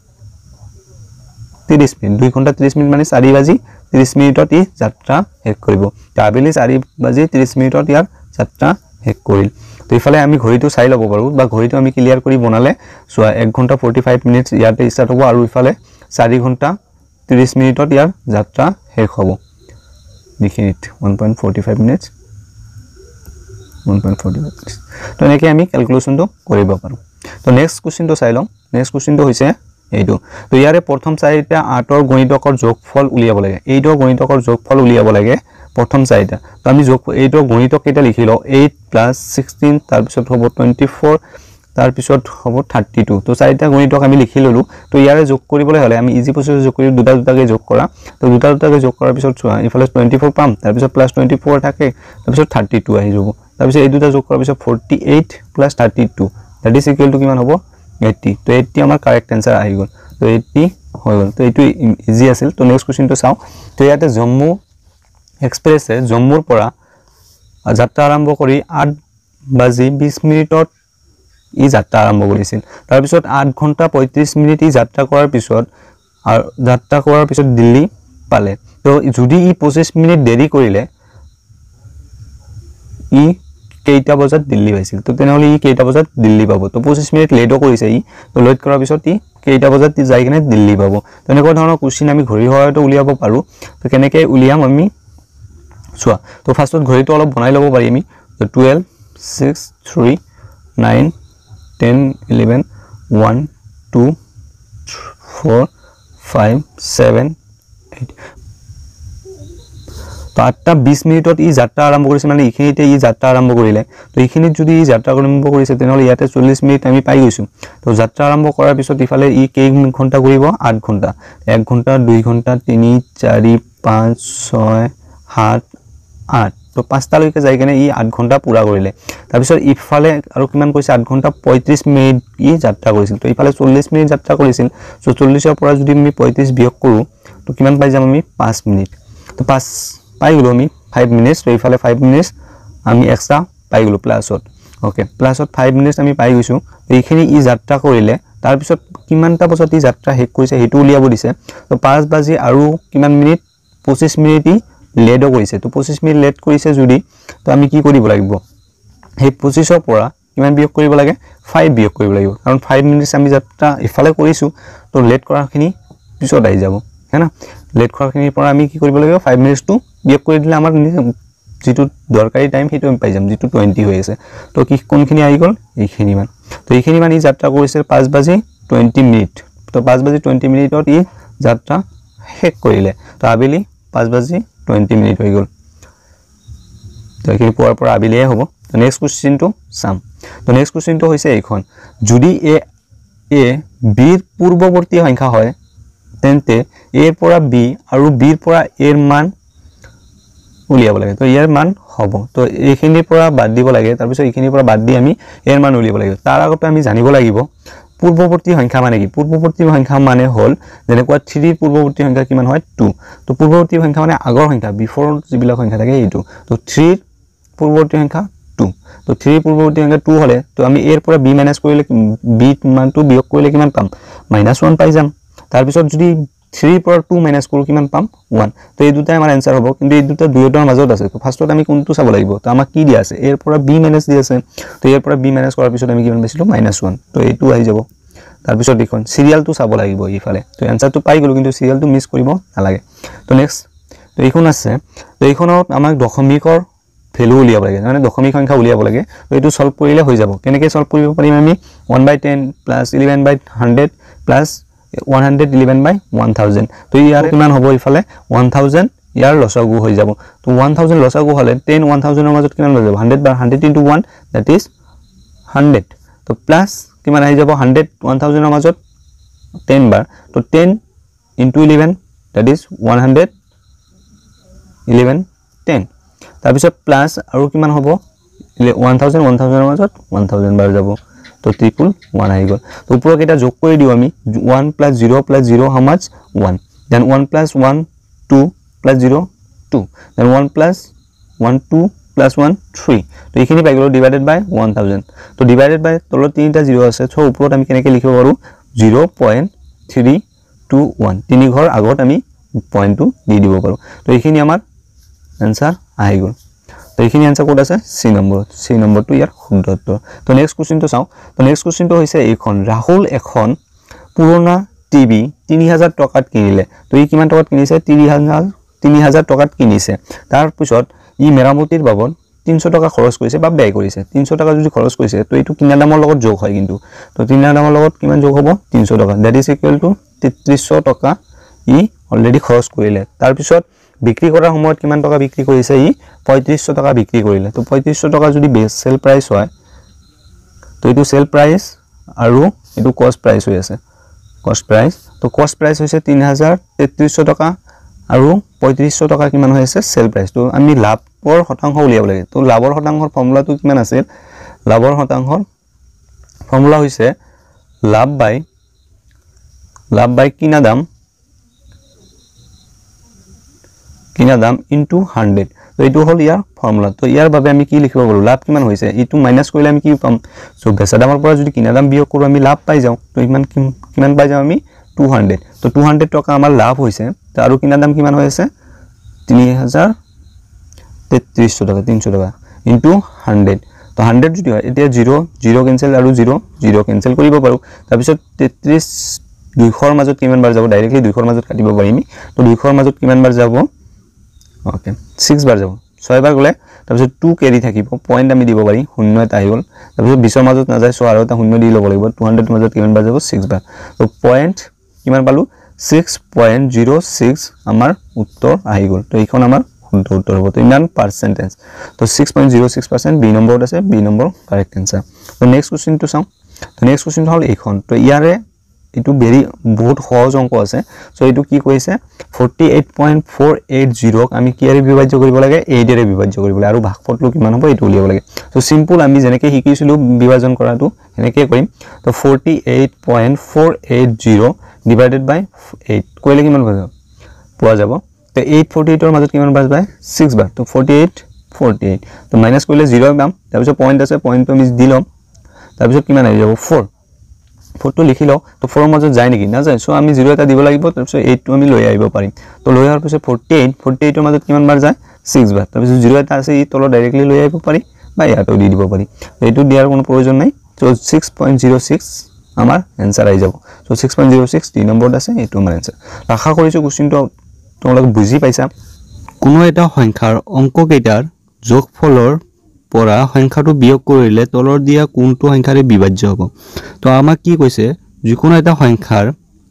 thirty মিনিট দুই ঘন্টা thirty মিনিট মানে চাৰি বাজি thirty মিনিটত ই যাত্ৰা শেষ কৰিব তো আবেলি চাৰি বাজি thirty মিনিটত ইয়াৰ যাত্ৰা শেষ কৰিল তো ইফালে আমি ঘড়ীটো চাই লব পাৰো বা ঘড়ীটো আমি ক্লিয়াৰ কৰি বনালে সোৱা এক ঘন্টা forty-five মিনিট ইয়াতে স্টাৰ্ট হ'ব আৰু ইফালে চাৰি ঘন্টা thirty মিনিটত ইয়াৰ যাত্ৰা শেষ হ'ব দেখিনিত one point four five minutes one point four five minutes তো এনেকৈ আমি ক্যালকুলেশনটো কৰিব পাৰো তো নেক্সট কোশ্চেনটো চাই লম নেক্সট কোশ্চেনটো হৈছে এইটো তো ইয়াৰে প্ৰথম চাৰিটা আঠৰ গণিতকৰ যোগফল উলিয়াব লাগে এইটোৰ গণিতকৰ যোগফল উলিয়াব লাগে প্ৰথম চাৰিটা তো আমি যোগ এইটোৰ গণিতক কেইটা লিখিলো eight plus sixteen তাৰ পিছত হ'ব twenty-four তাৰ পিছত হ'ব thirty-two তো চাৰিটা গণিতক আমি লিখি ললো তো ইয়াৰে যোগ কৰিবলৈ হলে আমি ইজি প্ৰসেস যোগ কৰি দুটা দুটাকে যোগ কৰা তো দুটা দুটাকে যোগ কৰাৰ পিছত চোৱা ইফালে twenty-four পাম তাৰ পিছত plus twenty-four থাকে তাৰ পিছত thirty-two আহি যাব তাৰ পিছত এই দুটা যোগ কৰাৰ পিছত forty-eight plus thirty-two that is equal to কিমান হ'ব eighty তো eighty আমাৰ কাৰেক্ট আনসাৰ আহি গল তো eighty হৈ গল তো এইটো ইজি আছিল তো নেক্সট কোশ্চেনটো চাও তো ইয়াতে জম্মু এক্সপ্ৰেছে জম্মুৰ পৰা যাত্ৰা আৰম্ভ কৰি আঠ বাজি বিশ মিনিটত ই যাত্ৰা আৰম্ভ কৰিছিল তাৰ পিছত আঠ ঘন্টা পঁয়ত্ৰিশ মিনিট ই যাত্ৰা কৰাৰ পিছত আৰু যাত্ৰা কৰাৰ পিছত দিল্লী পালে তো যদি ই পঁচিছ মিনিট দেৰি কৰিলে ই কেইটা বজাত দিল্লী পাইছিল তো তেনেহলে ই কেইটা বজাত দিল্লী পাব তো পঁচিছ মিনিট লেটও কৰিছে ই তো লেট কৰাৰ পিছত ই কেইটা বজাত যাই কিনে দিল্লী পাব তেনেকুৱা ধৰণৰ কোশ্চেন আমি ঘড়ী সহায়তে উলিয়াব পাৰো তো কেনেকৈ উলিয়াম আমি চোৱা তো ফাৰ্ষ্টত ঘড়ীটো অলপ বনাই ল'ব পাৰি আমি তো twelve six three nine ten eleven one two four five seven eight তো আঠটা বিশ মিনিটত ই যাত্ৰা আৰম্ভ কৰিছে মানে ইখিনিতে ই যাত্ৰা আৰম্ভ কৰিলে তো ইখিনিত যদি ই যাত্ৰা আৰম্ভ কৰিছে তেনেহলে ইয়াতে চল্লিশ মিনিট আমি পাই গৈছো তো যাত্ৰা আৰম্ভ কৰাৰ পিছত ইফালে ই কেই ঘন্টা কৰিব আঠ ঘন্টা এক ঘন্টা দুই ঘন্টা তিনি চাৰি পাঁচ ছয় সাত আঠ তো পাঁচটা লৈকে যাই কেনে ই আঠ ঘন্টা পুৰা কৰিলে তাৰ পিছত ইফালে আৰু কিমান কৈছে আঠ ঘন্টা পঁয়ত্ৰিশ মিনিট ই যাত্ৰা কৰিছিল তো ইফালে চল্লিশ মিনিট যাত্ৰা কৰিছিল সো চল্লিশ ৰ পৰা যদি আমি পঁয়ত্ৰিশ বিয়োগ কৰো তো কিমান পাই যাম আমি পাঁচ মিনিট তো পাঁচ পাই গলো আমি five মিনিটস তো ইফালে five মিনিটস আমি এক্সট্ৰা পাই গলো প্লাসত ওকে প্লাসত five মিনিটস আমি পাই গৈছো তো এইখিনি ই যাত্ৰা কৰিলে তাৰ পিছত কিমানটা বজাত ই যাত্ৰা শেষ কৰিছে হেতু উলিয়াব দিছে তো পাঁচ বাজি আৰু কিমান মিনিট পঁচিছ মিনিট ই লেট কৰিছে তো পঁচিছ মিনিট লেট কৰিছে যদি তো আমি কি কৰিব লাগিব এই পঁচিছ ৰ পৰা কিমান বিয়োগ কৰিব লাগে five বিয়োগ কৰিব লাগিব কাৰণ five মিনিটস আমি যাত্ৰা ইফালে কৰিছো তো লেট কৰাখিনি পিছত আহি যাব হেনা লেট কৰাখিনিৰ পৰা আমি কি কৰিব লাগিব five মিনিটস টু বিয়োগ কৰি দিলে আমাৰ যেটো দৰকাৰী টাইম হেতু আমি পাই যাম যেটো twenty হৈ আছে তো কি কোনখিনি আহি গল এইখিনি মান তো এইখিনি মান ই যাত্ৰা কৰিছে পাঁচ বাজি twenty মিনিট তো পাঁচ বাজি twenty মিনিটত ই যাত্ৰা শেষ কৰিলে তো আবেলি পাঁচ বাজি twenty মিনিট হৈ গল তো এইখিনি পোৱাৰ পৰা আবেলিয়ে হ'ব তো নেক্সট কোশ্চেনটো চাম তো নেক্সট কোশ্চেনটো হৈছে এইখন যদি এ এ বিৰ পূৰ্বৱৰ্তী সংখ্যা হয় তেন্তে a ৰ পৰা b আৰু b ৰ পৰা a ৰ মান উলিয়াব লাগে তো ইয়াৰ মান হ'ব তো এইখিনিৰ পৰা বাদ দিব লাগে তাৰ পিছত এইখিনিৰ পৰা বাদ দি আমি a ৰ মান উলিয়াব লাগিব তাৰ আগতে আমি জানিব লাগিব পূৰ্বৱৰ্তী সংখ্যা মানে কি পূৰ্বৱৰ্তী সংখ্যা মানে হল যেনেকুৱা three ৰ পূৰ্বৱৰ্তী সংখ্যা কিমান হয় two তো পূৰ্বৱৰ্তী সংখ্যা মানে আগৰ সংখ্যা বিফৰ যিবিলাক সংখ্যা থাকে এইটো তো three ৰ পূৰ্বৱৰ্তী সংখ্যা two তো three ৰ পূৰ্বৱৰ্তী সংখ্যা two হলে তো আমি a ৰ পৰা b মাইনাস কৰিলে b মানটো বিয়োগ কৰিলে কিমান পাম minus one পাই যাম তাৰ পিছত যদি three পৰা two মাইনাস কৰো কিমান পাম one তো এই দুটাই আমাৰ आंसर হ'ব কিন্তু এই দুটা দুয়োটাৰ মাজত আছে তো ফাৰ্ষ্টত আমি কোনটো চাব লাগিব তো আমাক কি দিয়া আছে a ৰ পৰা b মাইনাস দি আছে তো a ৰ পৰা b মাইনাস কৰাৰ পিছত আমি কিমান পাইছিলো minus one তো এইটো আহি যাব তাৰ পিছত এইখন সিৰিয়ালটো চাব লাগিব ইফালে তো এনসাৰটো পাই গলো কিন্তু সিৰিয়ালটো মিস কৰিব নালাগে তো নেক্সট তো এইখন আছে তো এইখনত আমাক দশমিকৰ ভ্যালু উলিয়াব লাগে মানে দশমিক সংখ্যা উলিয়াব লাগে তো এটো সলভ কৰিলে হৈ যাব কেনেকৈ সলভ কৰিব পাৰিম আমি one by ten plus eleven by one hundred plus one hundred eleven by one thousand তো ইয়াৰ কিমান হ'ব ইফালে one thousand ইয়াৰ লসাগু হৈ যাব তো one thousand লসাগু হলে ten one thousand এর মাজত কিমান হৈ যাব one hundred by one hundred into one that is one hundred তো প্লাস কিমান আহি যাব one hundred one thousand এর মাজত ten বার তো ten into eleven that is one hundred eleven ten তাৰ পিছত প্লাস আৰু কিমান হ'ব one thousand one thousand এর মাজত one thousand বার যাব তো triple one আহি গল তো উপৰ কেটা যোগ কৰি দিও আমি one plus zero plus zero how much one then one plus one two plus zero two then one plus one two plus one three তো এইখিনি পাই গলো divided by one thousand তো divided by তলত তিনিটা জিরো আছে so উপৰত আমি কেনেকৈ লিখিব পাৰো zero point three two one তিনি ঘৰ আগত আমি পইণ্টটো দি দিব পাৰো তো এইখিনি আমাৰ आंसर আহি গল তো এইখিনি आंसर কোড আছে সি নম্বৰ সি নম্বৰটো ইয়াৰ শুদ্ধ উত্তৰ তো নেক্সট কোশ্চেনটো চাও তো নেক্সট কোশ্চেনটো হৈছে এইখন ৰাহুল এখন পুৰণা টিভি তিনি হাজাৰ টকাত কিনিলে তো ই কিমান টকাত কিনিছে তিনি হাজাৰ টকাত কিনিছে তাৰ পিছত ই মেৰামতিৰ বাবদ তিনিশ টকা খৰচ কৰিছে বা ব্যয় কৰিছে তিনিশ টকা যদি খৰচ কৰিছে তো এইটো কিনা দামৰ লগত যোগ হয় কিন্তু তো কিনা দামৰ লগত কিমান যোগ হ'ব তিনিশ টকা দ্যাট ইজ ইকুৱেল টু তেত্ৰিশ টকা ই অলৰেডি খৰচ কৰিলে তাৰ পিছত বিক্ৰী কৰাৰ সময়ত কিমান টকা বিক্ৰী কৰিছে ই পঁয়ত্ৰিশ টকা বিক্ৰী কৰিলে তো পঁয়ত্ৰিশ টকা যদি বেছ সেল প্ৰাইস হয় তো এইটো সেল প্ৰাইস আৰু এইটো কষ্ট প্ৰাইস হৈ আছে কষ্ট প্ৰাইস তো কষ্ট প্ৰাইস হৈছে তিনি হাজাৰ তেত্ৰিশ টকা আৰু পঁয়ত্ৰিশ টকা কিমান হৈ আছে সেল প্ৰাইস তো আমি লাভৰ শতাংশ উলিয়াব লাগে তো লাভৰ শতাংশৰ ফৰ্মুলাটো কিমান আছে লাভৰ শতাংশৰ ফৰ্মুলা হৈছে লাভ বাই লাভ বাই কিনা দাম কিনা দাম ইনটু one hundred তো এইটো হল ইয়াৰ ফৰ্মুলা তো ইয়াৰ বাবে আমি কি লিখিব পাৰো লাভ কিমান হৈছে ইটো মাইনাস কৰিলে আমি কি পাম সো বেচা দামৰ পৰা যদি কিনা দাম বিয়োগ কৰো আমি লাভ পাই যাও তো ইমান কিমান পাই যাও আমি two hundred তো two hundred টকা আমাৰ লাভ হৈছে তো আৰু কিনা দাম কিমান হৈ আছে তিনি হাজাৰ তেত্ৰিশ টকা তিনিশ টকা ইনটু one hundred তো one hundred যদি হয় এতিয়া zero zero কেনসেল আৰু zero zero কেনসেল কৰিব পাৰো তাৰ পিছত তেত্ৰিশ দুইশৰ মাজত কিমান বাৰ যাব ডাইৰেক্টলি দুইশৰ মাজত কাটিব পাৰিম তো দুইশৰ মাজত কিমান বাৰ যাব ओके six बार যাব ছয় বাৰ গলে তাৰপিছত two কেৰি থাকিব পইণ্ট আমি দিব পাৰি শূন্য এটা আহি গল তাৰপিছত বিশ ৰ মাজত না যায় সো আৰু এটা শূন্য দি লব লাগিব two hundred ৰ মাজত কিমান বাৰ যাব six বাৰ তো পইণ্ট কিমান পালো six point zero six আমাৰ উত্তৰ আহি গল তো এইখন আমাৰ শুদ্ধ উত্তৰ হ'ব তো ইমান পাৰ্সেন্টেজ তো six point zero six percent B নম্বৰত আছে বি নম্বৰ কাৰেক্ট आंसर তো নেক্সট কোশ্চেনটো চাও তো নেক্সট কোশ্চেন হল এইখন তো ইয়াৰে এটো বেৰি বহুত সহজ অংক আছে সো এটো কি কৈছে forty-eight point four eight zero আমি কিয়াৰে বিভাজ্য কৰিব লাগে eight এৰে বিভাজ্য কৰিব লাগে আৰু ভাগফলটো কিমান হ'ব এটো উলিয়াব লাগে সো সিম্পল আমি যেনেকৈ শিকিছিলো বিভাজন কৰাটো এনেকৈ কৰিম তো forty-eight point four eight zero divided by eight কইলে কিমান হ'ব পোৱা যাব তো eight forty-eight ৰ মাজত কিমান বাৰ যায় six বাৰ তো forty-eight forty-eight তো মাইনাস কৰিলে zero পাম তাৰ পিছত পইণ্ট আছে পইণ্টটো আমি দি লম তাৰ পিছত কিমান আহি যাব four four to লিখি লও তো four মাজত যায় নেকি না যায় সো আমি zero এটা দিব লাগিব তাৰপিছত eight টো আমি লৈ আহিব পাৰিম তো লৈ আহাৰ পিছত forty-eight forty-eight ৰ মাজত কিমান বাৰ যায় six বাৰ তাৰপিছত zero এটা আছে ই তলত ডাইৰেক্টলি লৈ আহিব পাৰি বা ইয়াতো দি দিব পাৰি তো এইটো দিয়াৰ কোনো প্ৰয়োজন নাই so six point zero six আমাৰ आंसर আহি যাব so six point zero six তিন নম্বৰত আছে এইটো আমাৰ आंसर আশা কৰিছো কোশ্চেনটো তোমালোকে বুজি পাইছা কোনো এটা সংখ্যাৰ অংক কেইটাৰ যোগফলৰ পৰা সংখ্যাটো বিয়োগ কৰিলে তলৰ দিয়া কোনটো সংখ্যাৰে বিভাজ্য হ'ব তো আমাক কি কৈছে যিকোনো এটা সংখ্যাৰ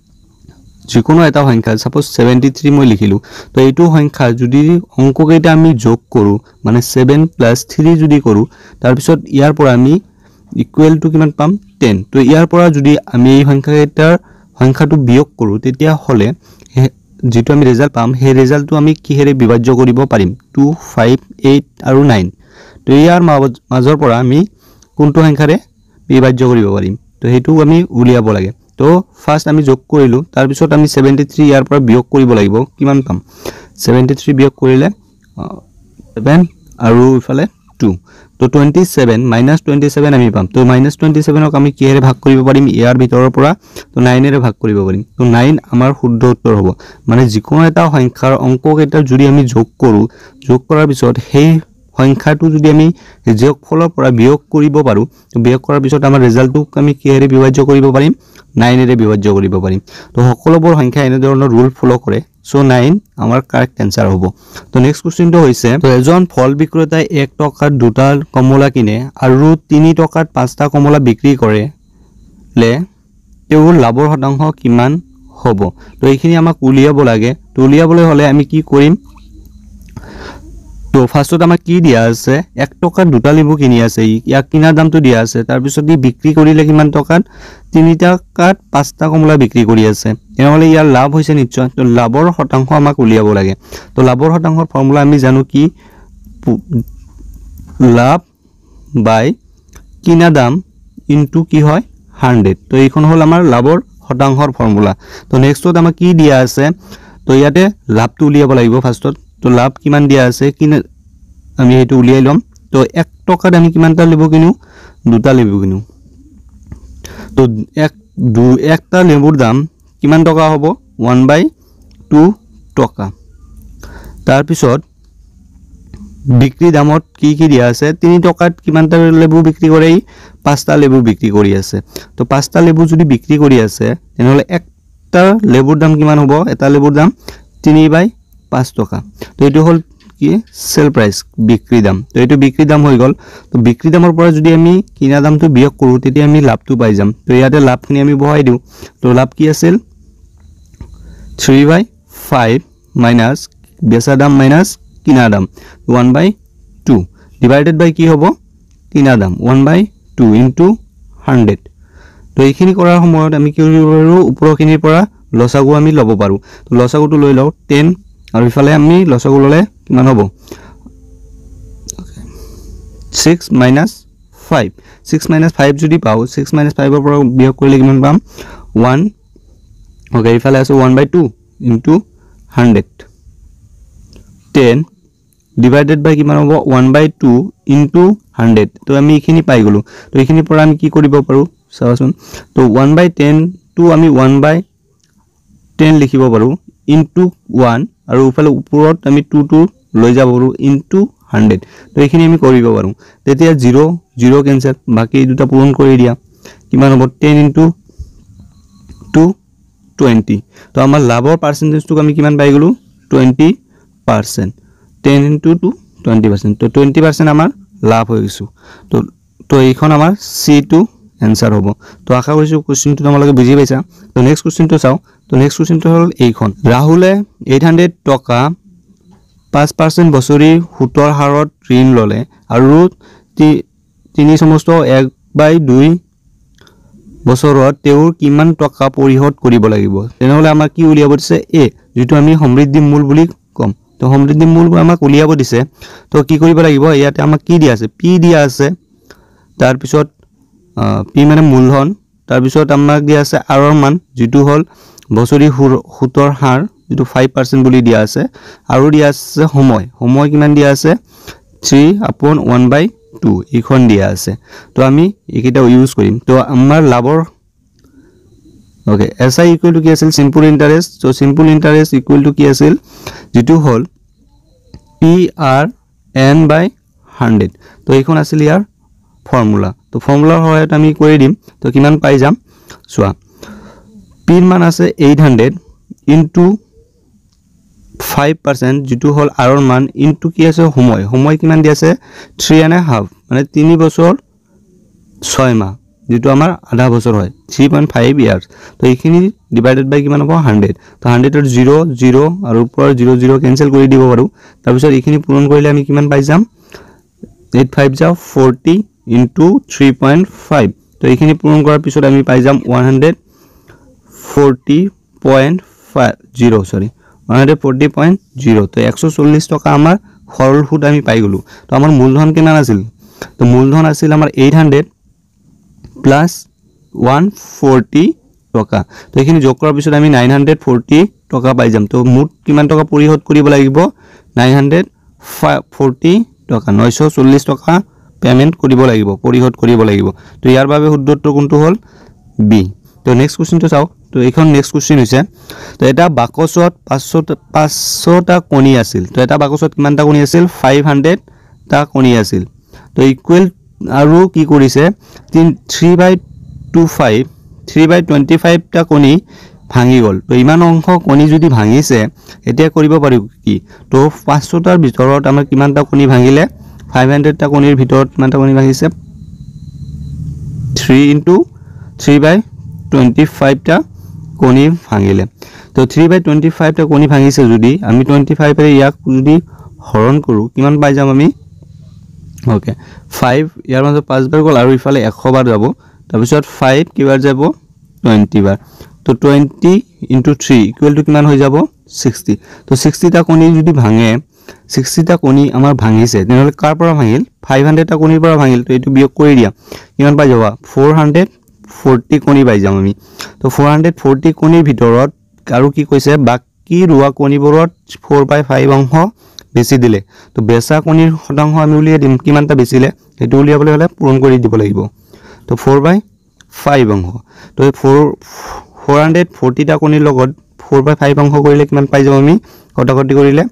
যিকোনো এটা সংখ্যা সাপোজ seventy-three মই লিখিলো তো এইটো সংখ্যা যদি অংক কেইটা আমি যোগ কৰো মানে seven plus three যদি কৰো তাৰ পিছত ইয়াৰ পৰা আমি ইকুৱেল টু কিমান পাম ten তো ইয়াৰ পৰা যদি আমি এই সংখ্যা কেইটাৰ সংখ্যাটো বিয়োগ কৰো তেতিয়া হলে যেটো আমি ৰিজাল্ট পাম হে ৰিজাল্টটো আমি কিহেৰে বিভাজ্য কৰিব পাৰিম two five eight আৰু nine তো ইয়াৰ মাজৰ পৰা আমি কোনটো সংখ্যাৰে বিভাজ্য কৰিব পাৰিম তো হেতু আমি উলিয়াব লাগে তো ফাৰ্স্ট আমি যোগ কৰিলো তাৰ পিছত আমি seventy-three ইয়াৰ পৰা বিয়োগ কৰিব লাগিব কিমান পাম seventy-three বিয়োগ কৰিলে seven আৰু ইফালে two তো twenty-seven minus twenty-seven আমি পাম তো minus twenty-seven ক আমি কিহেৰে ভাগ কৰিব পাৰিম ইয়াৰ ভিতৰৰ পৰা তো nine এৰে ভাগ কৰিব পাৰিম তো nine আমাৰ শুদ্ধ উত্তৰ হ'ব মানে যিকোনো এটা সংখ্যাৰ অংক কেইটা যদি আমি যোগ কৰো যোগ কৰাৰ পিছত সেই সংখ্যাটো যদি আমি যোগফলৰ পৰা বিয়োগ কৰিব পাৰো তো বিয়োগ কৰাৰ পিছত আমাৰ ৰিজাল্টটো আমি কিহেৰে বিভাজ্য কৰিব পাৰিম nine এৰে বিভাজ্য কৰিব পাৰিম তো সকলোবোৰ সংখ্যা এনে ধৰণৰ ৰুল ফলো কৰে সো nine আমাৰ কাৰেক্ট আনসাৰ হ'ব তো নেক্সট কোশ্চেনটো হৈছে তো এজন ফল বিক্ৰেতাই এক টকাত দুটা কমলা কিনে আৰু তিনি টকাত পাঁচটা কমলা বিক্ৰী কৰে লে তেওঁৰ লাভৰ শতাংশ কিমান হ'ব তো এইখিনি আমাক উলিয়াব লাগে তো উলিয়াবলৈ হলে আমি কি কৰিম তো ফাৰ্স্টত আমাক কি দিয়া আছে এক টকাত দুটা লেবু কিনি আছে ইয়াক কিনাৰ দামটো দিয়া আছে তাৰ পিছত ই বিক্ৰী কৰিলে কিমান টকাত তিনি টকাত পাঁচটা কমলা বিক্ৰী কৰি আছে এনেহলে ইয়াৰ লাভ হৈছে নিশ্চয় তো লাভৰ শতাংশ আমাক উলিয়াব লাগে তো লাভৰ শতাংশৰ ফৰ্মুলা আমি জানো কি লাভ বাই কিনা দাম ইনটু কি হয় one hundred তো এইখন হল আমাৰ লাভৰ শতাংশৰ ফৰ্মুলা তো নেক্সটত আমাক কি দিয়া আছে তো ইয়াতে লাভটো উলিয়াব লাগিব ফাৰ্স্টত তো লাভ কিমান দিয়া আছে কিনা আমি হেতু উলিয়াই লম তো এক টকাত আমি কিমানটা লেবু কিনো দুটা লেবু কিনো তো এক দু একটা লেবুৰ দাম কিমান টকা হ'ব one by two টকা তাৰ পিছত বিক্ৰী দামত কি কি দিয়া আছে তিনি টকাত কিমানটা লেবু বিক্ৰী কৰে পাঁচটা লেবু বিক্ৰী কৰি আছে তো পাঁচটা লেবু যদি বিক্ৰী কৰি আছে তেনেহলে একটা লেবুৰ দাম কিমান হ'ব এটা লেবুৰ দাম তিনি by পাঁচ টকা তো এটো হল কি সেল প্রাইস বিক্ৰী দাম তো এটো বিক্ৰী দাম হৈ গল তো বিক্ৰী দামৰ পৰা যদি আমি কিনা দামটো বিয়োগ কৰো তেতিয়া আমি লাভটো পাই যাম তো ইয়াতে লাভখিনি আমি বহাই দিও তো লাভ কি আছিল three by five minus বেচা দাম minus কিনা দাম one by two divided by কি হ'ব কিনা দাম one by two into one hundred তো এইখিনি কৰাৰ সময়ত আমি কি কৰিব পাৰো ওপৰখিনিৰ পৰা লসাগু আমি লব পাৰো তো লসাগুটো লৈ লও ten আৰু ইফালে আমি লসাগু ললে কিমান হ'ব six minus five six minus five যদি পাও six minus five ৰ পৰা বিয়োগ কৰিলে কিমান পাম one ওকে ইফালে আছে one by two into one hundred ten divided by কিমান হ'ব one by two into one hundred তো আমি এইখিনি পাই গলো তো এইখিনি পৰা আমি কি কৰিব পাৰো চাওচোন তো one by ten to আমি one by ten লিখিব পাৰো into one আৰু উফালে ওপৰত আমি two to লৈ যাব পাৰো into one hundred তো এইখিনি আমি কৰিব পাৰো তেতিয়া zero zero ক্যান্সেল বাকি দুটা পূৰণ কৰি দিয়া কিমান হ'ব ten into two twenty তো আমাৰ লাভৰ পাৰ্সেন্টেজটো আমি কিমান পাই গলো twenty percent ten into two twenty percent তো twenty percent আমাৰ লাভ হৈ গৈছো তো তো এইখন আমাৰ সি টু आंसर হ'ব তো আশা কৰিছো কোশ্চেনটো তোমালোকে বুজি পাইছা তো নেক্সট কোশ্চেনটো চাও তো নেক্সট কোশ্চেনটো হল এইখন ৰাহুলে eight hundred টকা five percent বছৰি সুতৰ হাৰত ঋণ ললে আৰু তিনি সমস্ত one by two বছৰত তেওঁৰ কিমান টকা পৰিশোধ কৰিব লাগিব তেনেহলে আমাৰ কি উলিয়াব দিছে এ যেটো আমি সমৃদ্ধি মূল বুলি কম তো সমৃদ্ধি মূল আমাক উলিয়াব দিছে তো কি কৰিব লাগিব ইয়াতে আমাক কি দিয়া আছে পি দিয়া আছে তাৰ পিছত পি মানে মূলধন তাৰ পিছত আমাক দিয়া আছে আৰ ৰ মান যেটো হল বছৰি সুতৰ হাৰ যেটো five percent বুলি দিয়া আছে আৰু দিয়া আছে সময় সময় কিমান দিয়া আছে three upon one by two ইখন দিয়া আছে তো আমি এইকেইটা ইউজ কৰিম তো আমাৰ লাভৰ ওকে এসআই ইকুয়াল টু কি আছিল সিম্পল ইন্টারেস্ট তো সিম্পল ইন্টারেস্ট ইকুয়াল টু কি আছিল যেটো হল P R N by one hundred তো এইখন আছিল ইয়াৰ ফর্মুলা তো ফর্মুলাৰ সহায়ত আমি কৰি দিম তো কিমান পাই যাম সোৱা পিৰ মান আছে eight hundred into five percent যেটো হল আৰ ৰ মান ইনটু কি আছে সময় সময় কিমান দি আছে three and a half মানে তিনি বছৰ ছয় মাহ যেটো আমাৰ আধা বছৰ হয় three point five years তো এইখিনি ডিভাইডেড বাই কিমান হ'ব one hundred তো one hundred ৰ zero zero আৰু ওপৰ zero zero ক্যান্সেল কৰি দিব পাৰো তাৰ পিছত এইখিনি পূৰণ কৰিলে আমি কিমান পাই যাম eight five যা forty into three point five তো এইখিনি পূৰণ কৰাৰ পিছত আমি পাই যাম one hundred forty point zero sorry one hundred forty point zero তো one hundred forty টকা আমাৰ সৰল সুদ আমি পাই গলো তো আমাৰ মূলধন কিমান আছিল তো মূলধন আছিল আমাৰ eight hundred plus one forty টকা তো এইখিনি যোগ কৰাৰ পিছত আমি nine hundred forty টকা পাই যাম তো মুঠ কিমান টকা পৰিশোধ কৰিব লাগিব nine hundred forty টকা nine hundred forty টকা পেমেন্ট কৰিব লাগিব পৰিশোধ কৰিব লাগিব তো ইয়াৰ বাবে শুদ্ধটো কোনটো হল বি তো নেক্সট কোশ্চেনটো চাও তো এইখন নেক্সট কোশ্চেন হৈছে তো এটা বাকচত five hundred টা কণী আছিল তো এটা বাকচত কিমানটা কণী আছিল five hundred টা কণী আছিল তো ইকুৱেল আৰু কি কৰিছে three by twenty-five three by twenty-five টা কণী ভাঙি গল তো ইমান অংশ কণী যদি ভাঙিছে এতিয়া কৰিব পাৰি কি তো five hundred টাৰ ভিতৰত আমাৰ কিমানটা কণী ভাঙিলে five hundred টা কণীৰ ভিতৰত কিমানটা কণী ভাঙিছে three into three by twenty-five টা কণী ভাঙিলে তো three by twenty-five টা কণী ভাঙিছে যদি আমি twenty-five এৰে ইয়াক যদি হৰণ কৰো কিমান পাই যাম আমি ওকে five ইয়াৰ মাজত পাঁচ বাৰ গল আৰু ইফালে one hundred বাৰ যাব তাৰ পিছত five কিবাৰ যাব twenty বাৰ তো twenty into three equal to কিমান হৈ যাব sixty তো sixty টা কণী যদি ভাঙে sixty টা কণী আমাৰ ভাঙিছে তেনেহলে কাৰ পৰা ভাঙিল five hundred টা কণীৰ পৰা ভাঙিল তো এটো বিয়োগ কৰি দিয়া কিমান পাই যাবা four hundred forty কণী পাই যাম আমি তো four hundred forty কণীৰ ভিতৰত আৰু কি কৈছে বাকি ৰুৱা কণীবোৰত four by five অংশ বেছি দিলে তো বেছা কণীৰ শতাংশ আমি উলিয়াই দিম কিমানটা বেছিলে এটো উলিয়াবলৈ হলে পূৰণ কৰি দিব লাগিব তো four by five অংশ তো four hundred forty টা কণীৰ লগত four by five অংশ কৰিলে কিমান পাই যাম আমি কটাকটি কৰিলে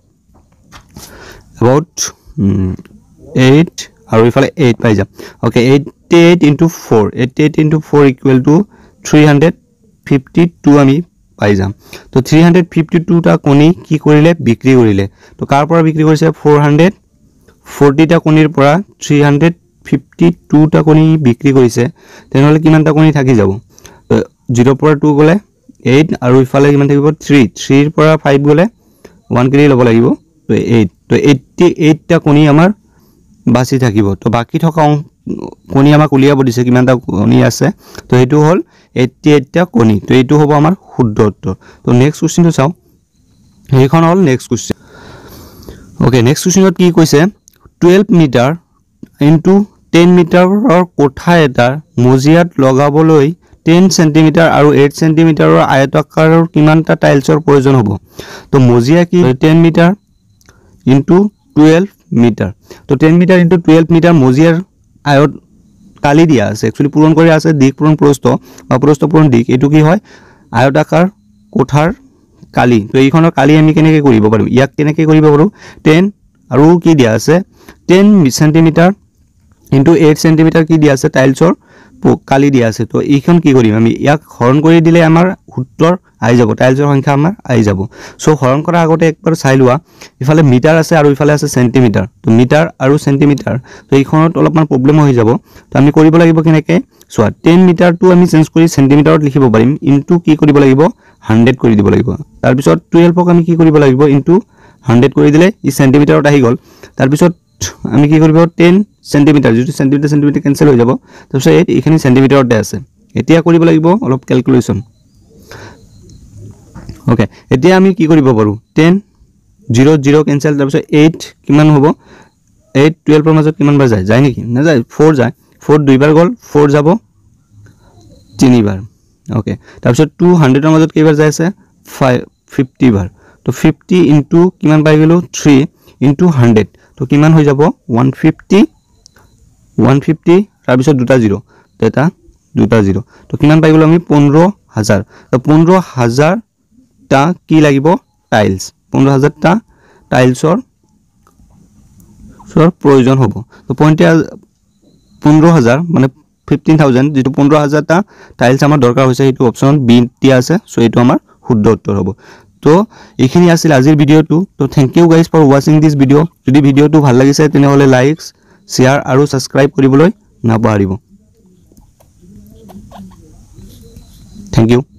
about um, eight আৰু ইফালে eight পাই যাম okay eighty-eight into four eighty-eight into four equal to three hundred fifty-two আমি পাই যাম তো three hundred fifty-two টা কণী কি কৰিলে বিক্ৰী কৰিলে তো কাৰ পৰা বিক্ৰী কৰিছে four hundred forty টা কণীৰ পৰা three hundred fifty-two টা কণী বিক্ৰী কৰিছে তেনেহলে কিমানটা কণী থাকি যাব zero পৰা two গলে eight আৰু ইফালে কিমান থাকিব three three ৰ পৰা five গলে one কেৰি ল'ব লাগিব তো eight তো eighty-eight টা কণী আমাৰ বাছি থাকিব তো বাকি থকা কণী আমাক উলিয়াব দিছে কিমানটা কণী আছে তো হেতু হল eighty-eight টা কণী তো এটো হ'ব আমাৰ শুদ্ধ উত্তৰ তো নেক্সট কোশ্চেনটো চাও এইখন হল নেক্সট কোশ্চেন ওকে নেক্সট কোশ্চেনত কি কৈছে twelve মিটাৰ into ten মিটাৰৰ কোঠা এটা মজিয়াত লগাবলৈ ten সেন্টিমিটাৰ আৰু eight সেন্টিমিটাৰৰ আয়তাকাৰৰ কিমানটা টাইলছৰ প্ৰয়োজন হ'ব তো মজিয়া কি ten metre into twelve metre তো ten metre into twelve metre মজিয়াৰ আয়ত কালি দিয়া আছে একচুয়ালি পূৰণ কৰি আছে দিক পূৰণ প্ৰস্থ বা প্ৰস্থ পূৰণ দিক এটো কি হয় আয়তাকাৰ কোঠাৰ কালি তো এইখনৰ কালি আমি কেনেকৈ কৰিব পাৰিম ইয়াক কেনেকৈ কৰিব পাৰো ten আৰু কি দিয়া আছে ten centimetre into eight centimetre কি দিয়া আছে টাইলছৰ কালি দিয়া আছে তো এইখন কি কৰিম আমি ইয়াক হৰণ কৰি দিলে আমাৰ উত্তৰ আই যাব টাইলছৰ সংখ্যা আমাৰ আই যাব সো হৰণ কৰা আগতে একবাৰ চাই লোৱা ইফালে মিটাৰ আছে আৰু ইফালে আছে সেন্টিমিটাৰ তো মিটাৰ আৰু সেন্টিমিটাৰ তো এইখনত অলপমান প্ৰবলেম হৈ যাব তো আমি কৰিব লাগিব কেনেকৈ সোৱা ten মিটাৰ টু আমি চেঞ্জ কৰি সেন্টিমিটাৰত লিখিব পাৰিম ইনটু কি কৰিব লাগিব one hundred কৰি দিব লাগিব তাৰ পিছত twelve ক আমি কি কৰিব লাগিব ইনটু one hundred কৰি দিলে ই সেন্টিমিটাৰত আহি গল তাৰ পিছত আমি কি কৰিব ten সেন্টিমিটাৰ যদি সেন্টিমিটাৰ সেন্টিমিটাৰ কেনসেল হৈ যাব তাৰপিছত এইখিনি সেন্টিমিটাৰতে আছে এতিয়া কৰিব লাগিব অলপ ক্যালকুলেশন ওকে এতিয়া আমি কি কৰিব পাৰো ten zero zero কেনসেল তাৰপিছত eight কিমান হ'ব eight twelve ৰ মাজত কিমান বাৰ যায় যায় নেকি না যায় four যায় four দুইবাৰ গল four যাব তিনিবাৰ ওকে তাৰপিছত two hundred ৰ মাজত কেইবাৰ যায় আছে five fifty বাৰ তো fifty into কিমান পাই গলো three into one hundred তো কিমান হৈ যাব one fifty one fifty তাৰ পিছত দুটা জিৰো এটা দুটা জিৰো তো কিমান পাই গলো আমি fifteen thousand তো fifteen thousand টা কি লাগিব টাইলস fifteen thousand টা টাইলছৰ সৰ প্ৰয়োজন হ'ব তো fifteen thousand মানে fifteen thousand যেটো fifteen thousand টা টাইলস আমাৰ দৰকাৰ হৈছে এটো অপচন বি টি আছে সো এটো আমাৰ শুদ্ধ উত্তৰ হ'ব তো এইখিনি আছিল আজিৰ ভিডিওটো তো thank you guys for watching this video যদি ভিডিওটো ভাল লাগিছে তেনেহলে লাইক শেয়ার আৰু সাবস্ক্রাইব কৰিবলৈ নাপাহৰিব থ্যাংক ইউ